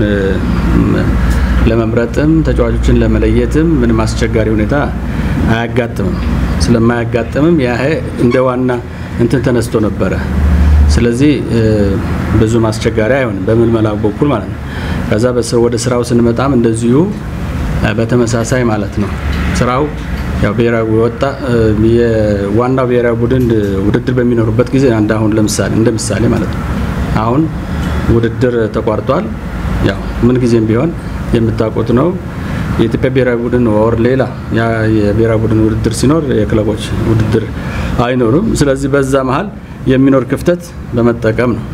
ለመምረጥም ተጫዋቾችን ለመለየትም ምንም አስቸጋሪ ሁኔታ አያጋጥምም። ስለማያጋጥምም ያ እንደ ዋና እንትን ተነስቶ ነበረ። ስለዚህ ብዙ ማስቸጋሪ አይሆንም በምልመላው በኩል ማለት ነው። ከዛ በሰው ወደ ስራው ስንመጣም እንደዚሁ በተመሳሳይ ማለት ነው። ስራው ያው ብሔራዊ ወጣ የዋናው ብሔራዊ ቡድን ውድድር በሚኖርበት ጊዜ አንድ አሁን ለምሳሌ እንደ ምሳሌ ማለት ነው አሁን ውድድር ተቋርጧል። ያው ምን ጊዜም ቢሆን የምታውቁት ነው የኢትዮጵያ ብሔራዊ ቡድን ወር ሌላ ያ የብሔራዊ ቡድን ውድድር ሲኖር የክለቦች ውድድር አይኖርም። ስለዚህ በዛ መሃል የሚኖር ክፍተት በመጠቀም ነው።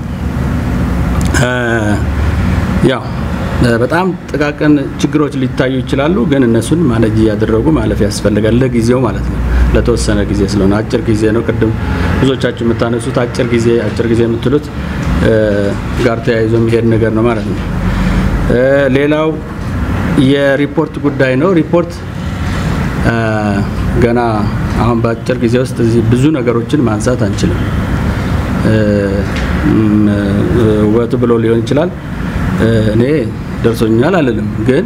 ያው በጣም ጥቃቅን ችግሮች ሊታዩ ይችላሉ፣ ግን እነሱን ማኔጅ ያደረጉ ማለፍ ያስፈልጋል ለጊዜው ማለት ነው። ለተወሰነ ጊዜ ስለሆነ አጭር ጊዜ ነው። ቅድም ብዙዎቻችሁ የምታነሱት አጭር ጊዜ አጭር ጊዜ የምትሉት ጋር ተያይዞ የሚሄድ ነገር ነው ማለት ነው። ሌላው የሪፖርት ጉዳይ ነው። ሪፖርት ገና አሁን በአጭር ጊዜ ውስጥ እዚህ ብዙ ነገሮችን ማንሳት አንችልም። ወጥ ብሎ ሊሆን ይችላል እኔ ደርሶኛል አልልም፣ ግን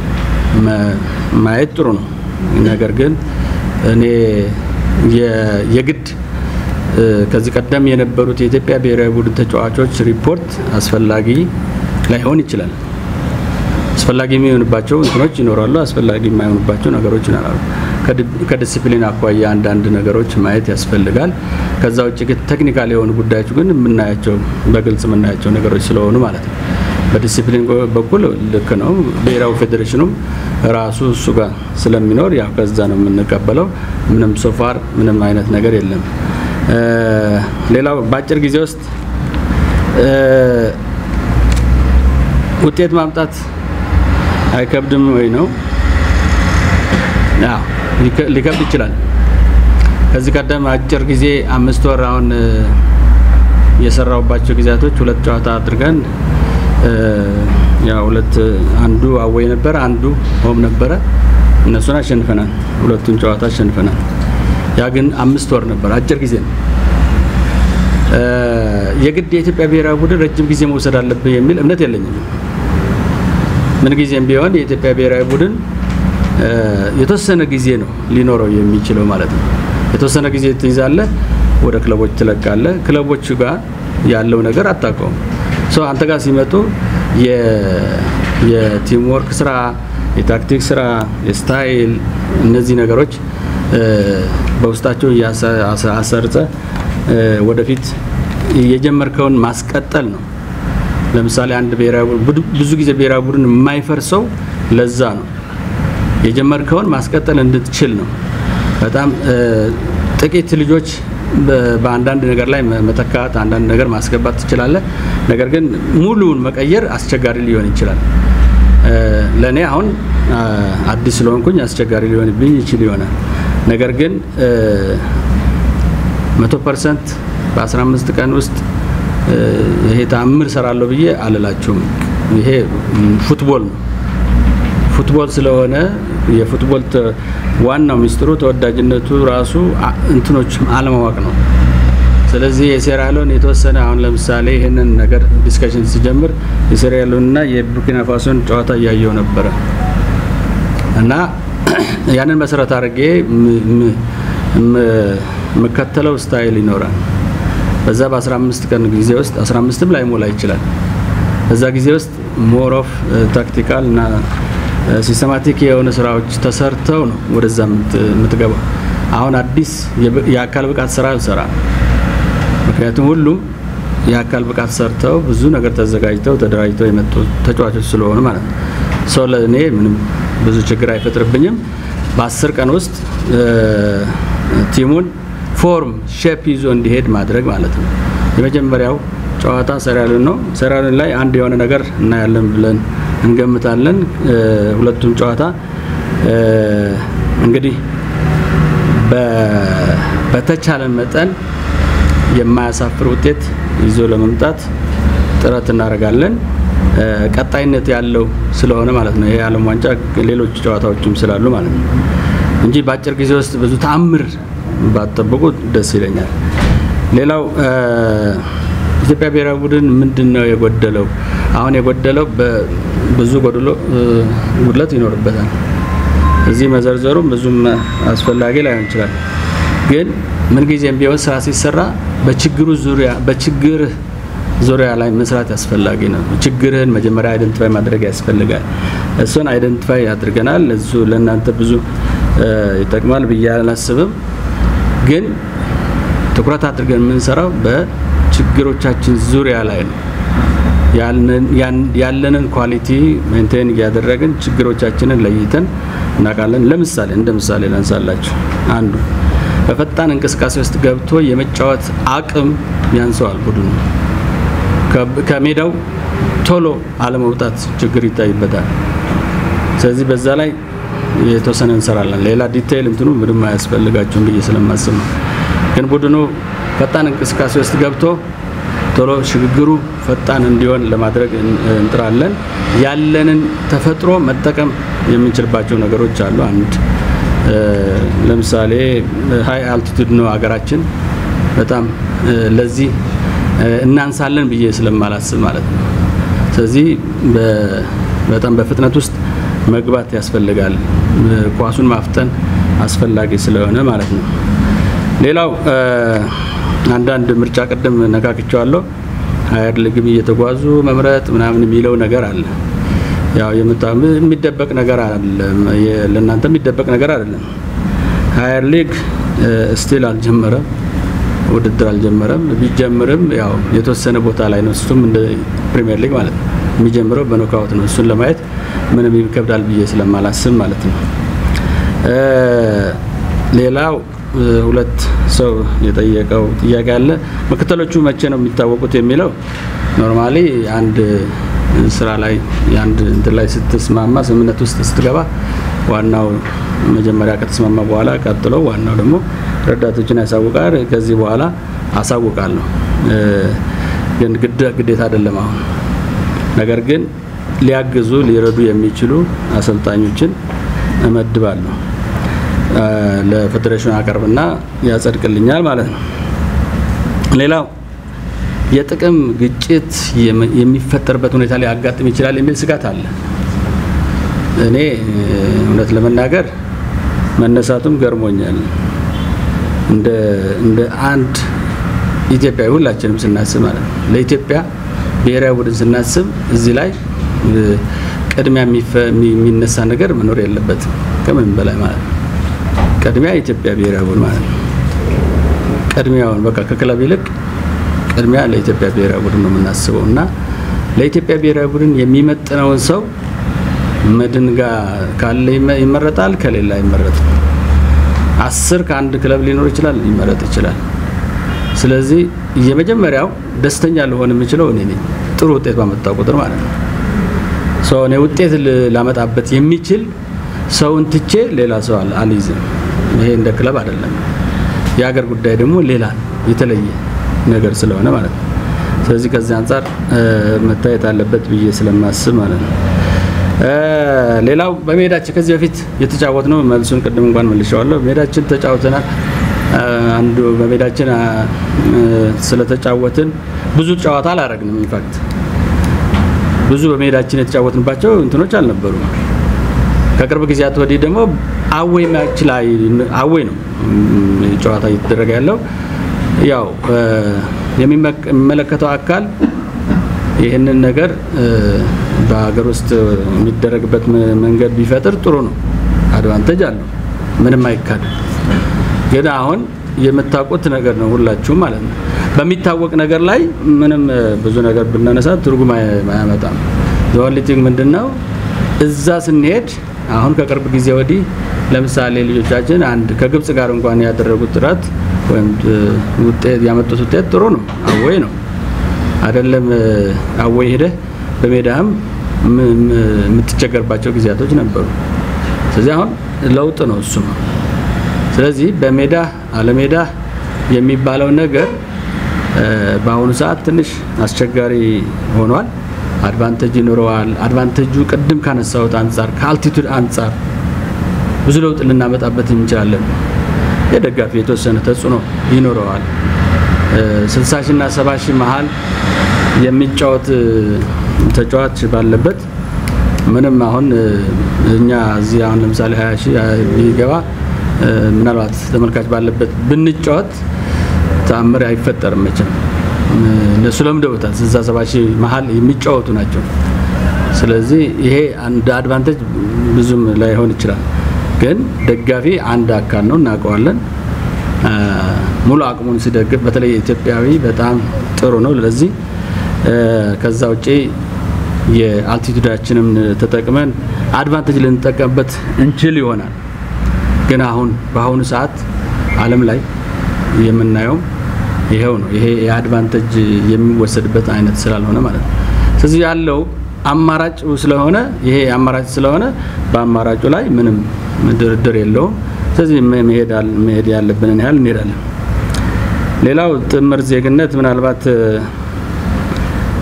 ማየት ጥሩ ነው። ነገር ግን እኔ የግድ ከዚህ ቀደም የነበሩት የኢትዮጵያ ብሔራዊ ቡድን ተጫዋቾች ሪፖርት አስፈላጊ ላይሆን ይችላል። አስፈላጊ የሚሆንባቸው እንትኖች ይኖራሉ፣ አስፈላጊ የማይሆንባቸው ነገሮች ይኖራሉ። ከዲሲፕሊን አኳያ አንዳንድ ነገሮች ማየት ያስፈልጋል። ከዛ ውጭ ግን ቴክኒካል የሆኑ ጉዳዮች ግን የምናያቸው በግልጽ የምናያቸው ነገሮች ስለሆኑ ማለት ነው። በዲሲፕሊን በኩል ልክ ነው። ብሔራዊ ፌዴሬሽኑም ራሱ እሱ ጋር ስለሚኖር ያው ከዛ ነው የምንቀበለው። ምንም ሶፋር ምንም አይነት ነገር የለም። ሌላው በአጭር ጊዜ ውስጥ ውጤት ማምጣት አይከብድም ወይ ነው? ያው ሊከብድ ይችላል። ከዚህ ቀደም አጭር ጊዜ አምስት ወር አሁን የሰራውባቸው ጊዜያቶች ሁለት ጨዋታ አድርገን ያው ሁለት አንዱ አወይ ነበር፣ አንዱ ሆም ነበረ። እነሱን አሸንፈናል። ሁለቱን ጨዋታ አሸንፈናል። ያ ግን አምስት ወር ነበር፣ አጭር ጊዜ ነው። የግድ የኢትዮጵያ ብሔራዊ ቡድን ረጅም ጊዜ መውሰድ አለበት የሚል እምነት የለኝም። ምን ጊዜም ቢሆን የኢትዮጵያ ብሔራዊ ቡድን የተወሰነ ጊዜ ነው ሊኖረው የሚችለው ማለት ነው። የተወሰነ ጊዜ ትይዛለህ፣ ወደ ክለቦች ትለቃለህ። ክለቦቹ ጋር ያለው ነገር አታውቀውም። ሶ አንተ ጋር ሲመጡ የ የቲም ወርክ ስራ፣ የታክቲክ ስራ፣ የስታይል እነዚህ ነገሮች በውስጣቸው ያሰርጸ ወደፊት የጀመርከውን ማስቀጠል ነው። ለምሳሌ አንድ ብሔራዊ ቡድን ብዙ ጊዜ ብሔራዊ ቡድን የማይፈርሰው ለዛ ነው። የጀመርከውን ማስቀጠል እንድትችል ነው። በጣም ጥቂት ልጆች በአንዳንድ ነገር ላይ መተካት፣ አንዳንድ ነገር ማስገባት ትችላለህ። ነገር ግን ሙሉውን መቀየር አስቸጋሪ ሊሆን ይችላል። ለኔ አሁን አዲስ ስለሆንኩኝ አስቸጋሪ ሊሆንብኝ ይችል ይሆናል። ነገር ግን መቶ ፐርሰንት በአስራ አምስት ቀን ውስጥ ይሄ ተአምር ሰራለሁ ብዬ አልላችሁም። ይሄ ፉትቦል ነው። ፉትቦል ስለሆነ የፉትቦል ዋናው ሚስጥሩ ተወዳጅነቱ ራሱ እንትኖች አለማወቅ ነው። ስለዚህ የሴራሎን የተወሰነ አሁን ለምሳሌ ይሄንን ነገር ዲስከሽን ሲጀምር የሴራሎንና የቡርኪና ፋሶን ጨዋታ እያየው ነበረ እና ያንን መሰረት አድርጌ መከተለው ስታይል ይኖራል። በዛ በአስራ አምስት ቀን ጊዜ ውስጥ አስራ አምስትም ላይ ሞላ ይችላል። በዛ ጊዜ ውስጥ ሞር ኦፍ ታክቲካል እና ሲስተማቲክ የሆነ ስራዎች ተሰርተው ነው ወደዛ የምትገባው። አሁን አዲስ የአካል ብቃት ስራ ሰራ። ምክንያቱም ሁሉም የአካል ብቃት ሰርተው ብዙ ነገር ተዘጋጅተው ተደራጅተው የመጡ ተጫዋቾች ስለሆኑ ማለት ነው። ሶ ለኔ ምንም ብዙ ችግር አይፈጥርብኝም። በአስር ቀን ውስጥ ቲሙን ፎርም ሼፕ ይዞ እንዲሄድ ማድረግ ማለት ነው። የመጀመሪያው ጨዋታ ሴራሊዮን ነው። ሴራሊዮን ላይ አንድ የሆነ ነገር እናያለን ብለን እንገምታለን። ሁለቱም ጨዋታ እንግዲህ በተቻለ መጠን የማያሳፍር ውጤት ይዞ ለመምጣት ጥረት እናደርጋለን። ቀጣይነት ያለው ስለሆነ ማለት ነው። ይሄ ዓለም ዋንጫ ሌሎች ጨዋታዎችም ስላሉ ማለት ነው እንጂ በአጭር ጊዜ ውስጥ ብዙ ተአምር ባጠብቁ ደስ ይለኛል። ሌላው ኢትዮጵያ ብሔራዊ ቡድን ምንድነው የጎደለው? አሁን የጎደለው በብዙ ጎድሎ ጉድለት ይኖርበታል። እዚህ መዘርዘሩ ብዙም አስፈላጊ ላይሆን ይችላል። ግን ምን ጊዜም ቢሆን ስራ ሲሰራ በችግሩ ዙሪያ በችግር ዙሪያ ላይ መስራት ያስፈልጋል ነው። ችግርን መጀመሪያ አይደንቲፋይ ማድረግ ያስፈልጋል። እሱን አይደንቲፋይ አድርገናል። እሱ ለእናንተ ብዙ ይጠቅማል ብዬ አላስብም። ግን ትኩረት አድርገን የምንሰራው በችግሮቻችን ዙሪያ ላይ ነው። ያለንን ኳሊቲ ሜንቴን እያደረግን ችግሮቻችንን ለይተን እናውቃለን። ለምሳሌ እንደ ምሳሌ ላንሳላችሁ። አንዱ በፈጣን እንቅስቃሴ ውስጥ ገብቶ የመጫወት አቅም ያንሰዋል ቡድኑ። ከሜዳው ቶሎ አለመውጣት ችግር ይታይበታል። ስለዚህ በዛ ላይ የተወሰነ እንሰራለን። ሌላ ዲቴይል እንትኑ ምንም አያስፈልጋችሁም ብዬ ስለማስብ ነው። ግን ቡድኑ ፈጣን እንቅስቃሴ ውስጥ ገብቶ ቶሎ ሽግግሩ ፈጣን እንዲሆን ለማድረግ እንጥራለን። ያለንን ተፈጥሮ መጠቀም የምንችልባቸው ነገሮች አሉ። አንድ ለምሳሌ ሃይ አልቲቱድ ነው ሀገራችን በጣም ለዚህ እናንሳለን ብዬ ስለማላስብ ማለት ነው። ስለዚህ በጣም በፍጥነት ውስጥ መግባት ያስፈልጋል። ኳሱን ማፍጠን አስፈላጊ ስለሆነ ማለት ነው። ሌላው አንዳንድ ምርጫ ቀደም ነካክቻለሁ ሃየር ሊግም እየተጓዙ መምረጥ ምናምን የሚለው ነገር አለ። ያው የምታም የሚደበቅ ነገር አለ ለእናንተ የሚደበቅ ነገር አይደለም። ሃየር ሊግ ስቲል አልጀመረም፣ ውድድር አልጀመረም። ቢጀምርም ያው የተወሰነ ቦታ ላይ ነው እሱም እንደ ፕሪሚየር ሊግ ማለት ነው የሚጀምረው በኖካውት ነው። እሱን ለማየት ምንም ይከብዳል ብዬ ስለማላስብ ማለት ነው። ሌላው ሁለት ሰው የጠየቀው ጥያቄ አለ ምክትሎቹ መቼ ነው የሚታወቁት የሚለው ኖርማሊ አንድ ስራ ላይ አንድ እንትን ላይ ስትስማማ ስምምነት ውስጥ ስትገባ ዋናው መጀመሪያ ከተስማማ በኋላ ቀጥሎ ዋናው ደግሞ ረዳቶችን ያሳውቃል። ከዚህ በኋላ አሳውቃለሁ ግን ግዴታ አይደለም አሁን። ነገር ግን ሊያግዙ ሊረዱ የሚችሉ አሰልጣኞችን እመድባለሁ ለፌዴሬሽኑ አቀርብና ያጸድቅልኛል ማለት ነው። ሌላው የጥቅም ግጭት የሚፈጠርበት ሁኔታ ላይ አጋጥም ይችላል የሚል ስጋት አለ። እኔ እውነት ለመናገር መነሳቱም ገርሞኛል። እንደ እንደ አንድ ኢትዮጵያዊ ሁላችንም ስናስብ ማለት ነው ለኢትዮጵያ ብሔራዊ ቡድን ስናስብ እዚህ ላይ ቅድሚያ የሚነሳ ነገር መኖር የለበትም ከምን በላይ ማለት ነው። ቅድሚያ ኢትዮጵያ ብሔራዊ ቡድን ማለት ነው። ቅድሚያውን በቃ ከክለብ ይልቅ ቅድሚያ ለኢትዮጵያ ብሔራዊ ቡድን ነው የምናስበው እና ለኢትዮጵያ ብሔራዊ ቡድን የሚመጥነውን ሰው መድን ጋር ካለ ይመረጣል ከሌላ አይመረጥም። አስር ከአንድ ክለብ ሊኖር ይችላል ሊመረጥ ይችላል። ስለዚህ የመጀመሪያው ደስተኛ ልሆን የምችለው እኔ ነኝ ጥሩ ውጤት ባመጣው ቁጥር ማለት ነው። ሶ እኔ ውጤት ላመጣበት የሚችል ሰውን ትቼ ሌላ ሰው አልይዝም። ይሄ እንደ ክለብ አይደለም። የሀገር ጉዳይ ደግሞ ሌላ የተለየ ነገር ስለሆነ ማለት ነው። ስለዚህ ከዚህ አንፃር መታየት አለበት ብዬ ስለማስብ ማለት ነው። ሌላው በሜዳችን ከዚህ በፊት የተጫወትነው መልሱን ቅድም እንኳን መልሼዋለሁ። ሜዳችን ተጫውተናል። አንዱ በሜዳችን ስለተጫወትን ብዙ ጨዋታ አላረግንም። ኢንፋክት ብዙ በሜዳችን የተጫወትንባቸው እንትኖች አልነበሩም። ከቅርብ ጊዜያት ወዲህ ደግሞ አዌይ ማች ላይ አዌይ ነው ጨዋታ እየተደረገ ያለው። ያው የሚመለከተው አካል ይሄንን ነገር በአገር ውስጥ የሚደረግበት መንገድ ቢፈጥር ጥሩ ነው። አድቫንቴጅ አለው ምንም አይካድም። ግን አሁን የምታውቁት ነገር ነው ሁላችሁም ማለት ነው። በሚታወቅ ነገር ላይ ምንም ብዙ ነገር ብናነሳ ትርጉም አያመጣም። ዘወሊቲንግ ምንድነው እዛ ስንሄድ አሁን ከቅርብ ጊዜ ወዲህ ለምሳሌ ልጆቻችን አንድ ከግብጽ ጋር እንኳን ያደረጉት ጥረት ወይም ውጤት ያመጡት ውጤት ጥሩ ነው። አወይ ነው አይደለም አወይ ሄደ በሜዳም የምትቸገርባቸው ጊዜያቶች ነበሩ። ስለዚህ አሁን ለውጥ ነው እሱ። ስለዚህ በሜዳ አለሜዳ የሚባለው ነገር በአሁኑ ሰዓት ትንሽ አስቸጋሪ ሆኗል። አድቫንቴጅ ይኖረዋል። አድቫንቴጁ ቅድም ካነሳሁት አንፃር ከአልቲቱድ አንፃር ብዙ ለውጥ ልናመጣበት እንችላለን። የደጋፊ የተወሰነ ተጽዕኖ ይኖረዋል። ስልሳ ሺህ እና ሰባ ሺህ መሃል የሚጫወት ተጫዋች ባለበት ምንም አሁን እኛ እዚህ አሁን ለምሳሌ ሀያ ሺህ ቢገባ ምናልባት ተመልካች ባለበት ብንጫወት ተአምር አይፈጠርም መቼም። እነሱ ለምደውታል ስልሳ ሰባ ሺህ መሃል የሚጫወቱ ናቸው። ስለዚህ ይሄ አንድ አድቫንቴጅ ብዙም ላይሆን ይችላል። ግን ደጋፊ አንድ አካል ነው እናውቀዋለን። ሙሉ አቅሙን ሲደግፍ በተለይ ኢትዮጵያዊ በጣም ጥሩ ነው። ለዚህ ከዛ ውጪ የአልቲቱዳችንም ተጠቅመን አድቫንቴጅ ልንጠቀምበት እንችል ይሆናል። ግን አሁን በአሁኑ ሰዓት ዓለም ላይ የምናየው ይሄው ነው። ይሄ የአድቫንቴጅ የሚወሰድበት አይነት ስላልሆነ ማለት ነው። ስለዚህ ያለው አማራጭ ስለሆነ ይሄ አማራጭ ስለሆነ በአማራጩ ላይ ምንም ድርድር የለውም። ስለዚህ መሄድ መሄድ ያለብንን ያህል እንሄዳለን። ሌላው ጥምር ዜግነት ምናልባት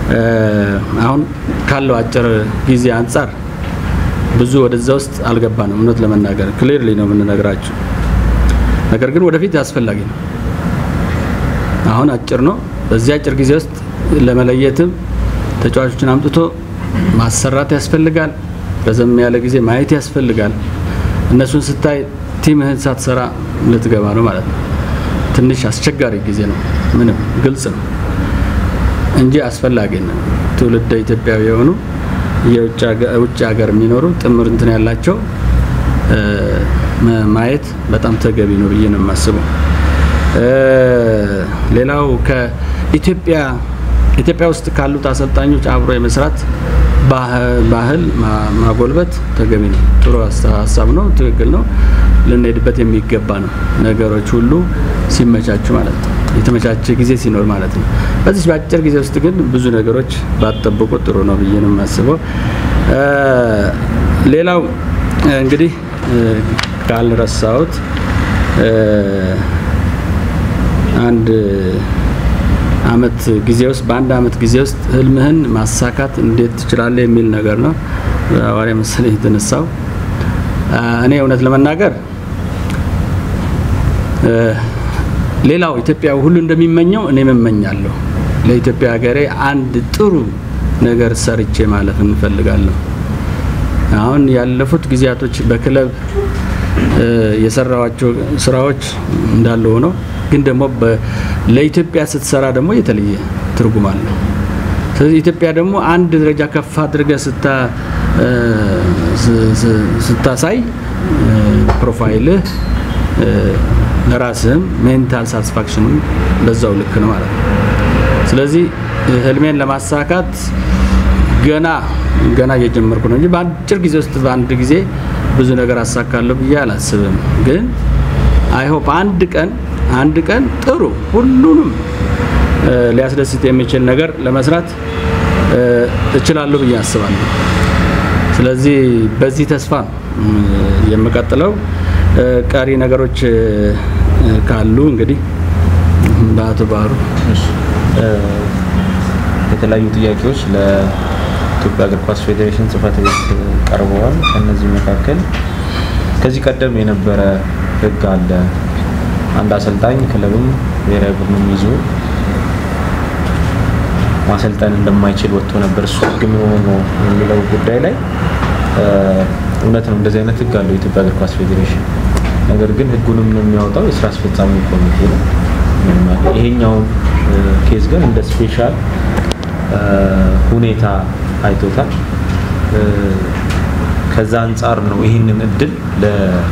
አሁን ካለው አጭር ጊዜ አንፃር ብዙ ወደዛ ውስጥ አልገባንም እውነት ለመናገር ክሊርሊ ነው የምንነግራችሁ ነገር ግን ወደፊት ያስፈልጋል ነው አሁን አጭር ነው በዚህ አጭር ጊዜ ውስጥ ለመለየትም ተጫዋቾችን አምጥቶ ማሰራት ያስፈልጋል በዘም ያለ ጊዜ ማየት ያስፈልጋል እነሱን ስታይ ቲምህን ሳትሰራ ልትገባ ነው ማለት ነው ትንሽ አስቸጋሪ ጊዜ ነው ምንም ግልጽ ነው እንጂ አስፈልጋጊ ነው ትውልደ ኢትዮጵያዊ የሆኑ የውጭ ውጭ ሀገር የሚኖሩ ጥምር እንትን ያላቸው ማየት በጣም ተገቢ ነው ብዬ ነው የማስበው ሌላው ከኢትዮጵያ ኢትዮጵያ ውስጥ ካሉት አሰልጣኞች አብሮ የመስራት ባህል ማጎልበት ተገቢ ነው ጥሩ ሐሳብ ነው ትክክል ነው ለነድበት የሚገባ ነው ነገሮች ሁሉ ሲመቻቹ ማለት ነው የተመቻቸ ጊዜ ሲኖር ማለት ነው በዚህ ባጭር ጊዜ ውስጥ ግን ብዙ ነገሮች ባጠብቁ ጥሩ ነው ብዬ ነው የማስበው ሌላው እንግዲህ ካልረሳሁት አንድ አመት ጊዜ ውስጥ በአንድ አመት ጊዜ ውስጥ ህልምህን ማሳካት እንዴት ትችላለህ የሚል ነገር ነው አዋሪ መሰለኝ የተነሳው እኔ እውነት ለመናገር ሌላው ኢትዮጵያ ሁሉ እንደሚመኘው እኔ መመኛለሁ ለኢትዮጵያ ሀገሬ አንድ ጥሩ ነገር ሰርቼ ማለፍ እንፈልጋለሁ አሁን ያለፉት ጊዜያቶች በክለብ የሰራዋቸው ስራዎች እንዳሉ ሆኖ ግን ደግሞ ለኢትዮጵያ ስትሰራ ደግሞ የተለየ ትርጉም አለው ስለዚህ ኢትዮጵያ ደግሞ አንድ ደረጃ ከፍ አድርገህ ስታ ስታሳይ ፕሮፋይልህ ለራስህም ሜንታል ሳቲስፋክሽን በዛው ልክ ነው ማለት ነው ስለዚህ ህልሜን ለማሳካት ገና ገና እየጀመርኩ ነው እንጂ በአጭር ጊዜ ውስጥ በአንድ ጊዜ ብዙ ነገር አሳካለሁ ብዬ አላስብም ግን አይ ሆፕ አንድ ቀን አንድ ቀን ጥሩ ሁሉንም ሊያስደስት የሚችል ነገር ለመስራት እችላለሁ ብዬ አስባለሁ ስለዚህ በዚህ ተስፋ የምቀጥለው ቀሪ ነገሮች ካሉ እንግዲህ ባቱ ባሩ የተለያዩ ጥያቄዎች ለኢትዮጵያ እግር ኳስ ፌዴሬሽን ጽሕፈት ቤት ቀርበዋል ከነዚህ መካከል ከዚህ ቀደም የነበረ ህግ አለ አንድ አሰልጣኝ ክለብም ብሔራዊ ቡድኑም ይዞ ማሰልጠን እንደማይችል ወጥቶ ነበር እሱ ግን ሆኖ የሚለው ጉዳይ ላይ እውነት ነው እንደዚህ አይነት ህግ አለው የኢትዮጵያ እግር ኳስ ፌዴሬሽን ነገር ግን ህጉንም ነው የሚያወጣው የስራ አስፈጻሚ ኮሚቴ ነው ይሄኛው ኬዝ ግን እንደ ስፔሻል ሁኔታ አይቶታል ከዛ አንፃር ነው ይሄንን እድል ለ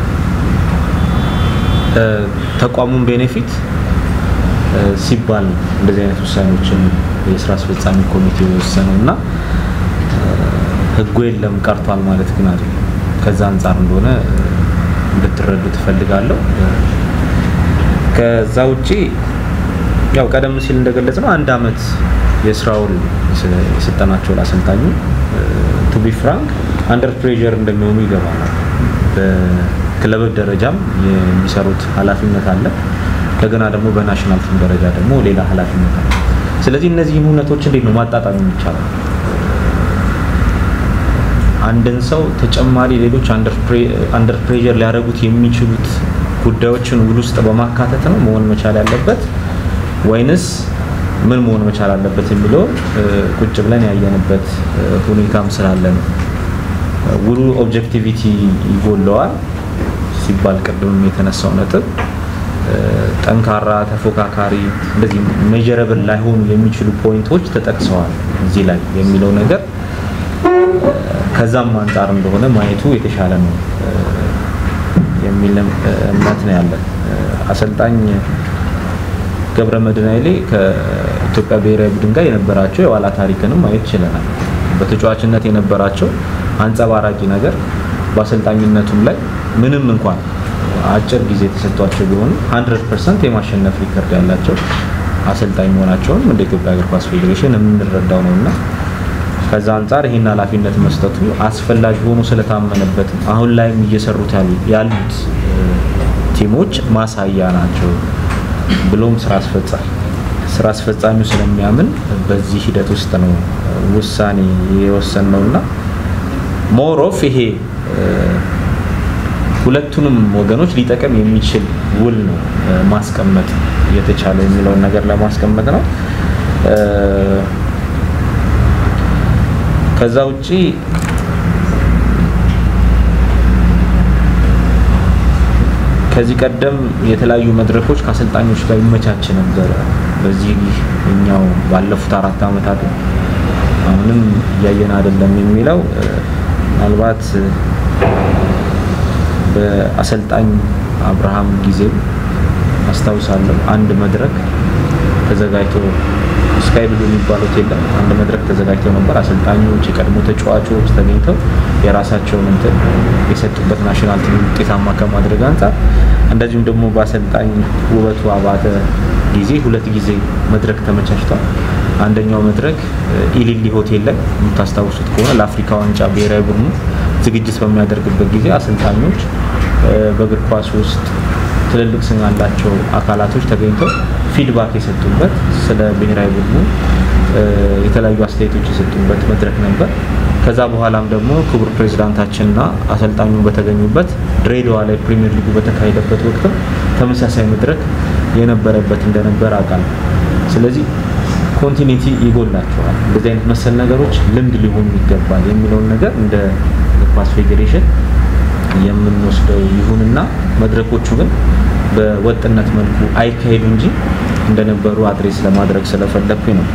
ተቋሙን ቤኔፊት ሲባል እንደዚህ አይነት ውሳኔዎችን የስራ አስፈጻሚ ኮሚቴ ወሰነውና ህጉ የለም ቀርቷል ማለት ግን አይደለም ከዛ አንፃር እንደሆነ እንድትረዱ ተፈልጋለሁ ከዛ ውጪ ያው ቀደም ሲል እንደገለጽነው አንድ አመት የስራውን የሰጠናቸው ለአሰልጣኙ ቱ ቢ ፍራንክ አንደር ፕሬዠር እንደሚሆኑ ይገባል በክለብ ደረጃም የሚሰሩት ኃላፊነት አለ ከገና ደግሞ በናሽናል ቲም ደረጃ ደግሞ ሌላ ኃላፊነት አለ ስለዚህ እነዚህ ሁነቶች እንዴት ነው ማጣጣም የሚቻለው አንድን ሰው ተጨማሪ ሌሎች አንደር አንደር ፕሬዠር ሊያደርጉት የሚችሉት ጉዳዮችን ውል ውስጥ በማካተት ነው መሆን መቻል ያለበት ወይንስ ምን መሆን መቻል አለበት የሚለው ቁጭ ብለን ያየንበት ሁኔታም ስላለ ነው ውሉ ኦብጀክቲቪቲ ይጎለዋል ሲባል ቀደም የተነሳው ነጥብ ጠንካራ ተፎካካሪ እንደዚህ ሜጀረብል ላይሆኑ የሚችሉ ፖይንቶች ተጠቅሰዋል እዚህ ላይ የሚለው ነገር ከዛም አንፃር እንደሆነ ማየቱ የተሻለ ነው የሚል እምነት ነው ያለን አሰልጣኝ ገብረመድህን ኃይሌ ከኢትዮጵያ ብሔራዊ ቡድን ጋር የነበራቸው የዋላ ታሪክንም ማየት ይችላል በተጫዋችነት የነበራቸው አንጸባራቂ ነገር በአሰልጣኝነቱም ላይ ምንም እንኳን አጭር ጊዜ ተሰጥቷቸው ቢሆን one hundred percent የማሸነፍ ሪከርድ ያላቸው አሰልጣኝ መሆናቸውን እንደ ኢትዮጵያ እግር ኳስ ፌዴሬሽን የምንረዳው ነውና ከዛ አንፃር ይሄን ኃላፊነት መስጠቱ አስፈላጊ ሆኖ ስለታመነበት አሁን ላይም እየሰሩት ያሉት ቲሞች ማሳያ ናቸው ብሎም ስራ አስፈጻሚ ስራ አስፈጻሚው ስለሚያምን በዚህ ሂደት ውስጥ ነው ውሳኔ የወሰነውና ሞር ኦፍ ይሄ ሁለቱንም ወገኖች ሊጠቀም የሚችል ውል ነው ማስቀመጥ የተቻለ የሚለው ነገር ለማስቀመጥ ነው። ከዛ ውጪ ከዚህ ቀደም የተለያዩ መድረኮች ከአሰልጣኞች ጋር ይመቻች ነበር። በዚህ እኛው ባለፉት አራት አመታት አሁንም ያየን አይደለም የሚለው ምናልባት በአሰልጣኝ አብርሃም ጊዜ አስታውሳለሁ አንድ መድረክ ተዘጋጅቶ ስካይ ብሉ የሚባል ሆቴል አንድ መድረክ ተዘጋጅቶ ነበር። አሰልጣኞች የቀድሞ ተጫዋቾች ተገኝተው የራሳቸውን እንትን የሰጡበት ናሽናል ቲም ውጤታማ ከማድረግ አንፃር እንደዚሁም ደግሞ በአሰልጣኝ ውበቱ አባተ ጊዜ ሁለት ጊዜ መድረክ ተመቻችቷል። አንደኛው መድረክ ኢሊሊ ሆቴል ላይ የምታስታውሱት ከሆነ ለአፍሪካ ዋንጫ ብሔራዊ ቡድኑ ዝግጅት በሚያደርግበት ጊዜ አሰልጣኞች በእግር ኳስ ውስጥ ትልልቅ ስም ያላቸው አካላቶች ተገኝተው ፊድባክ የሰጡበት ስለ ብሔራዊ ቡድኑ የተለያዩ አስተያየቶች የሰጡበት መድረክ ነበር። ከዛ በኋላም ደግሞ ክቡር ፕሬዝዳንታችንና አሰልጣኙ በተገኙበት ድሬዳዋ ላይ ፕሪሚየር ሊጉ በተካሄደበት ወቅት ተመሳሳይ መድረክ የነበረበት እንደነበር አውቃለሁ። ስለዚህ ኮንቲኒቲ ይጎላቸዋል። እንደዚህ አይነት መሰል ነገሮች ልምድ ሊሆኑ ይገባል የሚለውን ነገር እንደ ኳስ ፌዴሬሽን የምንወስደው ይሁንና መድረኮቹ ግን በወጥነት መልኩ አይካሄዱ እንጂ እንደነበሩ አድሬስ ለማድረግ ስለፈለኩኝ ነው።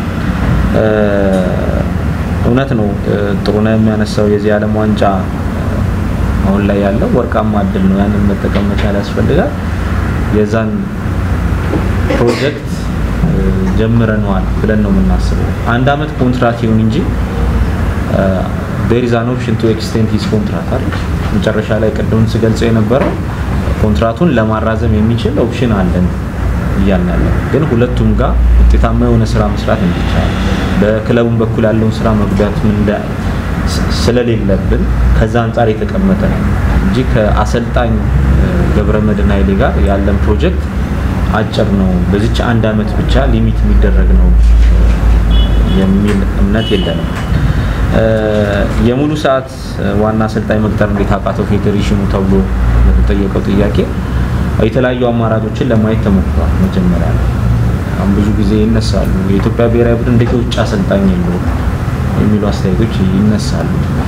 እውነት ነው ጥሩነህ የሚያነሳው የዚህ ዓለም ዋንጫ አሁን ላይ ያለው ወርቃማ እድል ነው። ያንን መጠቀም መቻል ያስፈልጋል። የዛን ፕሮጀክት ጀምረናል ብለን ነው የምናስበው። አንድ አመት ኮንትራክት ይሁን እንጂ there is an option to extend his contract አይደል? መጨረሻ ላይ ቀደም ሲገልጸው የነበረው ኮንትራቱን ለማራዘም የሚችል ኦፕሽን አለን እያልን ግን ሁለቱም ጋር ውጤታማ የሆነ ስራ መስራት እንዲቻል በክለቡም በኩል ያለውን ስራ መግዳት ምን እንደ ስለሌለብን ከዛ አንፃር የተቀመጠ ነው እንጂ ከአሰልጣኝ ገብረመድህን ኃይሌ ጋር ያለን ፕሮጀክት አጭር ነው፣ በዚች አንድ አመት ብቻ ሊሚት የሚደረግ ነው የሚል እምነት የለንም። የሙሉ ሰዓት ዋና አሰልጣኝ መቅጠር እንዴት አቃተው ፌዴሬሽኑ ተብሎ ለተጠየቀው ጥያቄ የተለያዩ አማራጮችን ለማየት ተሞክሯል። መጀመሪያ አሁን ብዙ ጊዜ ይነሳሉ የኢትዮጵያ ብሔራዊ ቡድን እንዴት ውጭ አሰልጣኝ የለው የሚሉ አስተያየቶች ይነሳሉ።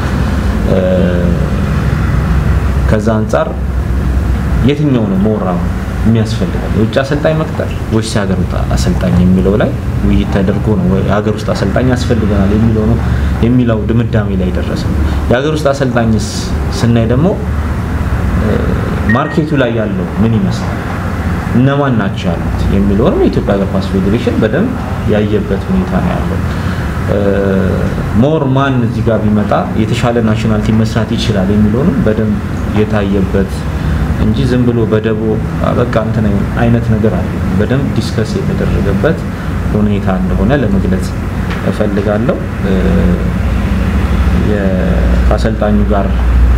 ከዛ አንፃር የትኛው ነው ሞራው የሚያስፈልገው የውጭ አሰልጣኝ መቅጠር ወይስ የሀገር ውስጥ አሰልጣኝ የሚለው ላይ ውይይት ተደርጎ ነው ወይ የሀገር ውስጥ አሰልጣኝ ያስፈልገናል የሚለው ነው የሚለው ድምዳሜ ላይ ደረሰው። የሀገር ውስጥ አሰልጣኝስ ስናይ ደግሞ ማርኬቱ ላይ ያለው ምን ይመስላል እነማን ናቸው ያሉት የሚለው ነው የኢትዮጵያ እግር ኳስ ፌዴሬሽን በደንብ ያየበት ሁኔታ ነው ያለው። ሞር ማን እዚህ ጋር ቢመጣ የተሻለ ናሽናል ቲም መስራት ይችላል የሚለው ነው በደንብ የታየበት እንጂ ዝም ብሎ በደቦ በቃ እንትን አይነት ነገር አለ በደንብ ዲስከስ የተደረገበት ሁኔታ እንደሆነ ለመግለጽ እፈልጋለሁ። የአሰልጣኙ ጋር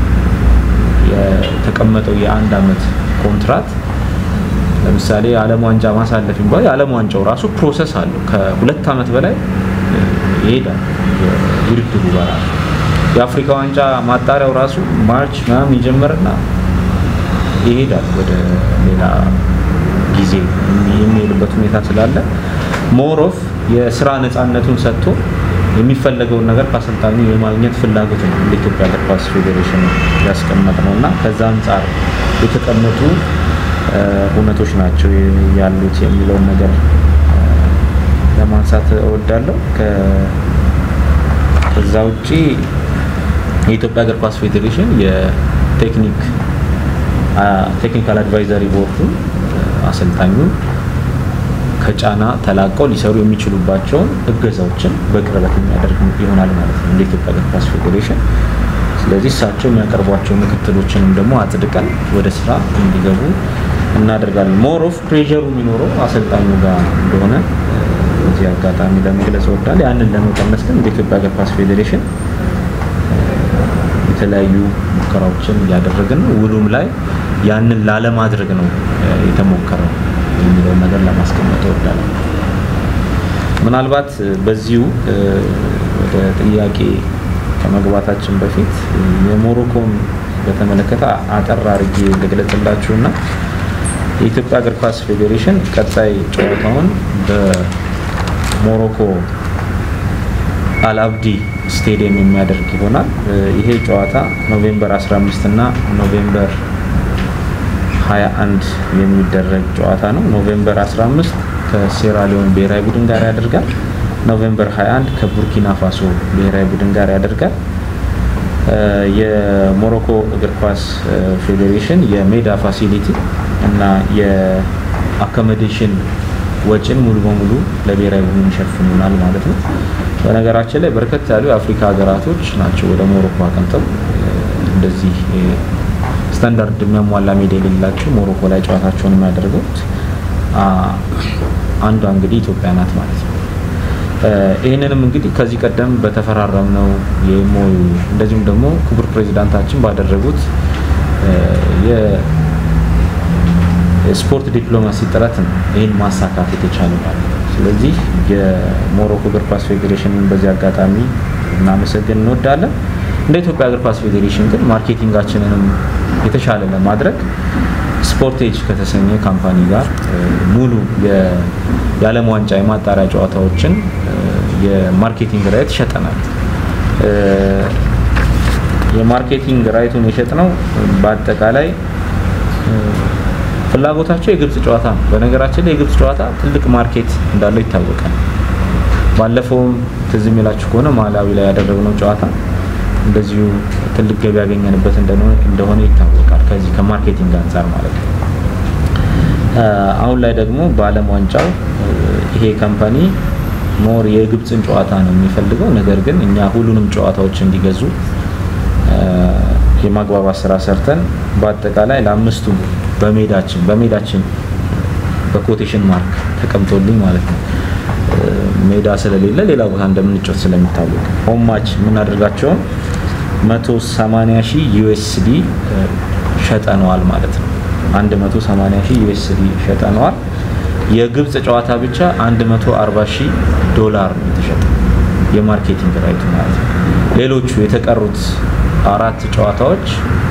የተቀመጠው የአንድ አመት ኮንትራክት ለምሳሌ ዓለም ዋንጫ ማሳለፍ እንኳን የዓለም ዋንጫው ራሱ ፕሮሰስ አለው ከሁለት አመት በላይ ይሄዳል ውድድሩ በራሱ። የአፍሪካ ዋንጫ ማጣሪያው ራሱ ማርች ምናምን ይጀምርና ይሄዳል ወደ ሌላ ጊዜ የሚሄድበት ሁኔታ ስላለ ሞር ኦፍ የስራ ነፃነቱን ሰጥቶ የሚፈልገውን ነገር ከአሰልጣኙ የማግኘት ፍላጎት ነው ለኢትዮጵያ እግር ኳስ ፌዴሬሽን ያስቀመጠውና ከዛ አንፃር የተቀመጡ ሁነቶች ናቸው ያሉት የሚለው ነገር ለማንሳት እወዳለሁ። ከዛ ውጪ የኢትዮጵያ እግር ኳስ ፌዴሬሽን የቴክኒክ ቴክኒካል አድቫይዘሪ ቦርዱ አሰልጣኙ ከጫና ተላቀው ሊሰሩ የሚችሉባቸውን እገዛዎችን በቅርበት የሚያደርግ ይሆናል ማለት ነው ለኢትዮጵያ እግር ኳስ ፌዴሬሽን። ስለዚህ እሳቸው የሚያቀርቧቸው ምክትሎችንም ደግሞ አጽድቀን ወደ ስራ እንዲገቡ እናደርጋለን። ሞር ኦፍ ፕሬሸሩ የሚኖረው አሰልጣኙ ጋር እንደሆነ እዚህ አጋጣሚ ለመግለጽ እወዳለሁ። ያንን ለመቀነስ ግን ለኢትዮጵያ እግር ኳስ ፌዴሬሽን የተለያዩ ሙከራዎችን እያደረግን ነው። ውሉም ላይ ያንን ላለማድረግ ነው የተሞከረው የሚለው ነገር ለማስቀመጥ እወዳለሁ። ምናልባት በዚሁ ወደ ጥያቄ ከመግባታችን በፊት የሞሮኮን በተመለከተ አጠር አድርጌ ልግለጽላችሁና የኢትዮጵያ እግር ኳስ ፌዴሬሽን ቀጣይ ጨዋታውን በሞሮኮ አልአብዲ ስቴዲየም የሚያደርግ ይሆናል። ይሄ ጨዋታ ኖቬምበር አስራ አምስት እና ኖቬምበር ሃያ አንድ የሚደረግ ጨዋታ ነው። ኖቬምበር አስራ አምስት ከሴራሊዮን ብሔራዊ ቡድን ጋር ያደርጋል። ኖቬምበር ሃያ አንድ ከቡርኪና ፋሶ ብሔራዊ ቡድን ጋር ያደርጋል። የሞሮኮ እግር ኳስ ፌዴሬሽን የሜዳ ፋሲሊቲ እና የአኮሞዴሽን ወጪን ሙሉ በሙሉ ለብሔራዊ ቡድን ይሸፍኑናል ማለት ነው። በነገራችን ላይ በርከት ያሉ የአፍሪካ ሀገራቶች ናቸው ወደ ሞሮኮ አቅንተው እንደዚህ ስታንዳርድ የሚያሟላ ሜዳ የሌላቸው ሞሮኮ ላይ ጨዋታቸውን የሚያደርጉት አንዷ እንግዲህ ኢትዮጵያ ናት ማለት ነው። ይሄንንም እንግዲህ ከዚህ ቀደም በተፈራረምነው የሞዩ እንደዚሁም ደግሞ ክቡር ፕሬዝዳንታችን ባደረጉት የስፖርት ዲፕሎማሲ ጥረት ነው ይሄን ማሳካት የተቻለው ማለት ነው። ስለዚህ የሞሮኮ እግር ኳስ ፌዴሬሽንን በዚህ አጋጣሚ እናመሰግን እንወዳለን። እንደ ኢትዮጵያ እግር ኳስ ፌዴሬሽን ግን ማርኬቲንጋችንንም የተሻለ ለማድረግ ስፖርቴጅ ከተሰኘ ካምፓኒ ጋር ሙሉ የዓለም ዋንጫ የማጣሪያ ጨዋታዎችን የማርኬቲንግ ራይት ሸጠናል። የማርኬቲንግ ራይቱን የሸጥነው በአጠቃላይ ፍላጎታቸው የግብጽ ጨዋታ ነው። በነገራችን ላይ የግብጽ ጨዋታ ትልቅ ማርኬት እንዳለው ይታወቃል። ባለፈውም ትዝ የሚላችሁ ከሆነ ማላዊ ላይ ያደረግነው ጨዋታ እንደዚሁ ትልቅ ገቢ ያገኘንበት እንደሆነ ይታወቃል ከዚህ ከማርኬቲንግ አንፃር ማለት ነው። አሁን ላይ ደግሞ በዓለም ዋንጫው ይሄ ካምፓኒ ሞር የግብጽን ጨዋታ ነው የሚፈልገው። ነገር ግን እኛ ሁሉንም ጨዋታዎች እንዲገዙ የማግባባት ስራ ሰርተን በአጠቃላይ ለአምስቱ በሜዳችን በሜዳችን በኮቴሽን ማርክ ተቀምጦልኝ ማለት ነው ሜዳ ስለሌለ ሌላ ቦታ እንደምንጮት ስለሚታወቅ ሆም ማች የምናደርጋቸው መቶ ሰማንያ ሺህ ዩኤስዲ ሸጠነዋል ማለት ነው። መቶ ሰማንያ ሺህ ዩኤስዲ ሸጠነዋል። የግብጽ ጨዋታ ብቻ መቶ አርባ ሺህ ዶላር ነው የተሸጠው የማርኬቲንግ ራይቱ ማለት ነው። ሌሎቹ የተቀሩት አራት ጨዋታዎች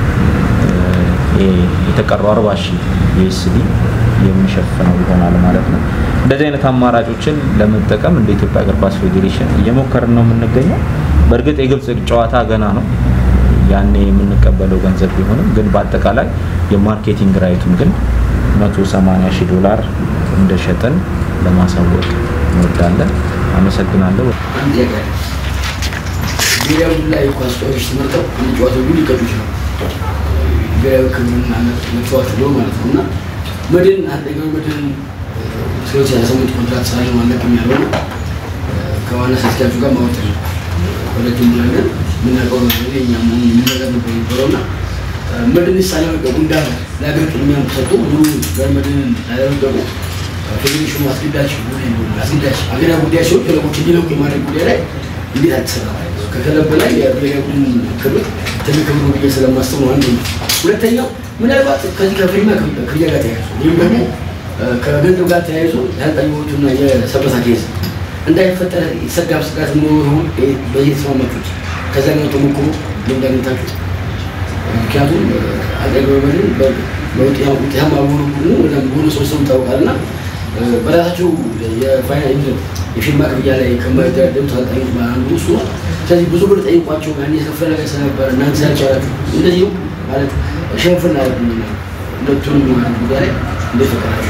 የተቀሩ አርባ ሺህ ዩኤስዲ የሚሸፍነው ይሆናል ማለት ነው። እንደዚህ አይነት አማራጮችን ለመጠቀም እንደ ኢትዮጵያ እግር ኳስ ፌዴሬሽን እየሞከርን ነው የምንገኘው። በእርግጥ የግብጽ ጨዋታ ገና ነው ያኔ የምንቀበለው ገንዘብ ቢሆንም ግን በአጠቃላይ የማርኬቲንግ ራይቱን ግን መቶ ሰማንያ ሺህ ዶላር እንደሸጠን ለማሳወቅ እንወዳለን። አመሰግናለሁ። አንድ ያቀር ቢያው ላይ ኳስ ጨዋታዎች ተመርጠው ጨዋታው ቢል ይቀጡ ይችላል። ቢያው ከምን ማለት ነው ማለት ነውና መድን አደገው መድን ስለዚህ ያሰሙት ኮንትራክት ሳይሆን ማለት የሚያለው ከዋና ሰስካቹ ጋር ማውጣት ነው። ወለቱም ነገር ምን ያቀው ነው የኛም ምን ነገር ነው ይበረውና መድን ይሳለው ጉንዳ ለአገር ቅድሚያ ተሰጥቶ ሙሉ መድን ያደረገው ፌዴሬሽኑ አስገዳጅ ነው አስገዳጅ አገራ ጉዳይ ሲሆን ክለቦች እንዲለቁ የማድረግ ጉዳይ ላይ እንዴት አትሰራ ከክለብ ላይ የብሔራዊ ክብር ትልቅ ነው ብዬ ስለማስብ ነው። አንዱ ሁለተኛው ምናልባት ከዚህ ከፍሪማ ከፍሪያ ጋር ተያይዞ ይሄም ደግሞ ከገንዘብ ጋር ተያይዞ ያልጠየቁትና የሰበታ ኬዝ እንዳይፈጠር ይሰጋብ ስጋት ነው በየተስማማችሁት ከዛ ነው ተሞክሮ እንደምታውቁት ምክንያቱም አገር በመድን በውጥ ያው ያማሩ ነው ወደ ሙሉ ሶስቱም ታውቃልና በራሳቸው የፋይናል የፊርማ ክፍያ ላይ ከማይደረደሩ ታጣቂዎች አንዱ እሱ ስለዚህ ብዙ ብር ጠይቋቸው ያኔ ከፈለ ነገር ስለነበረ እናንተ ያልቻላችሁ እንደዚህ ማለት ሸንፍና አይደለም ሁለቱንም ጉዳይ ላይ እንደፈቀዳችሁ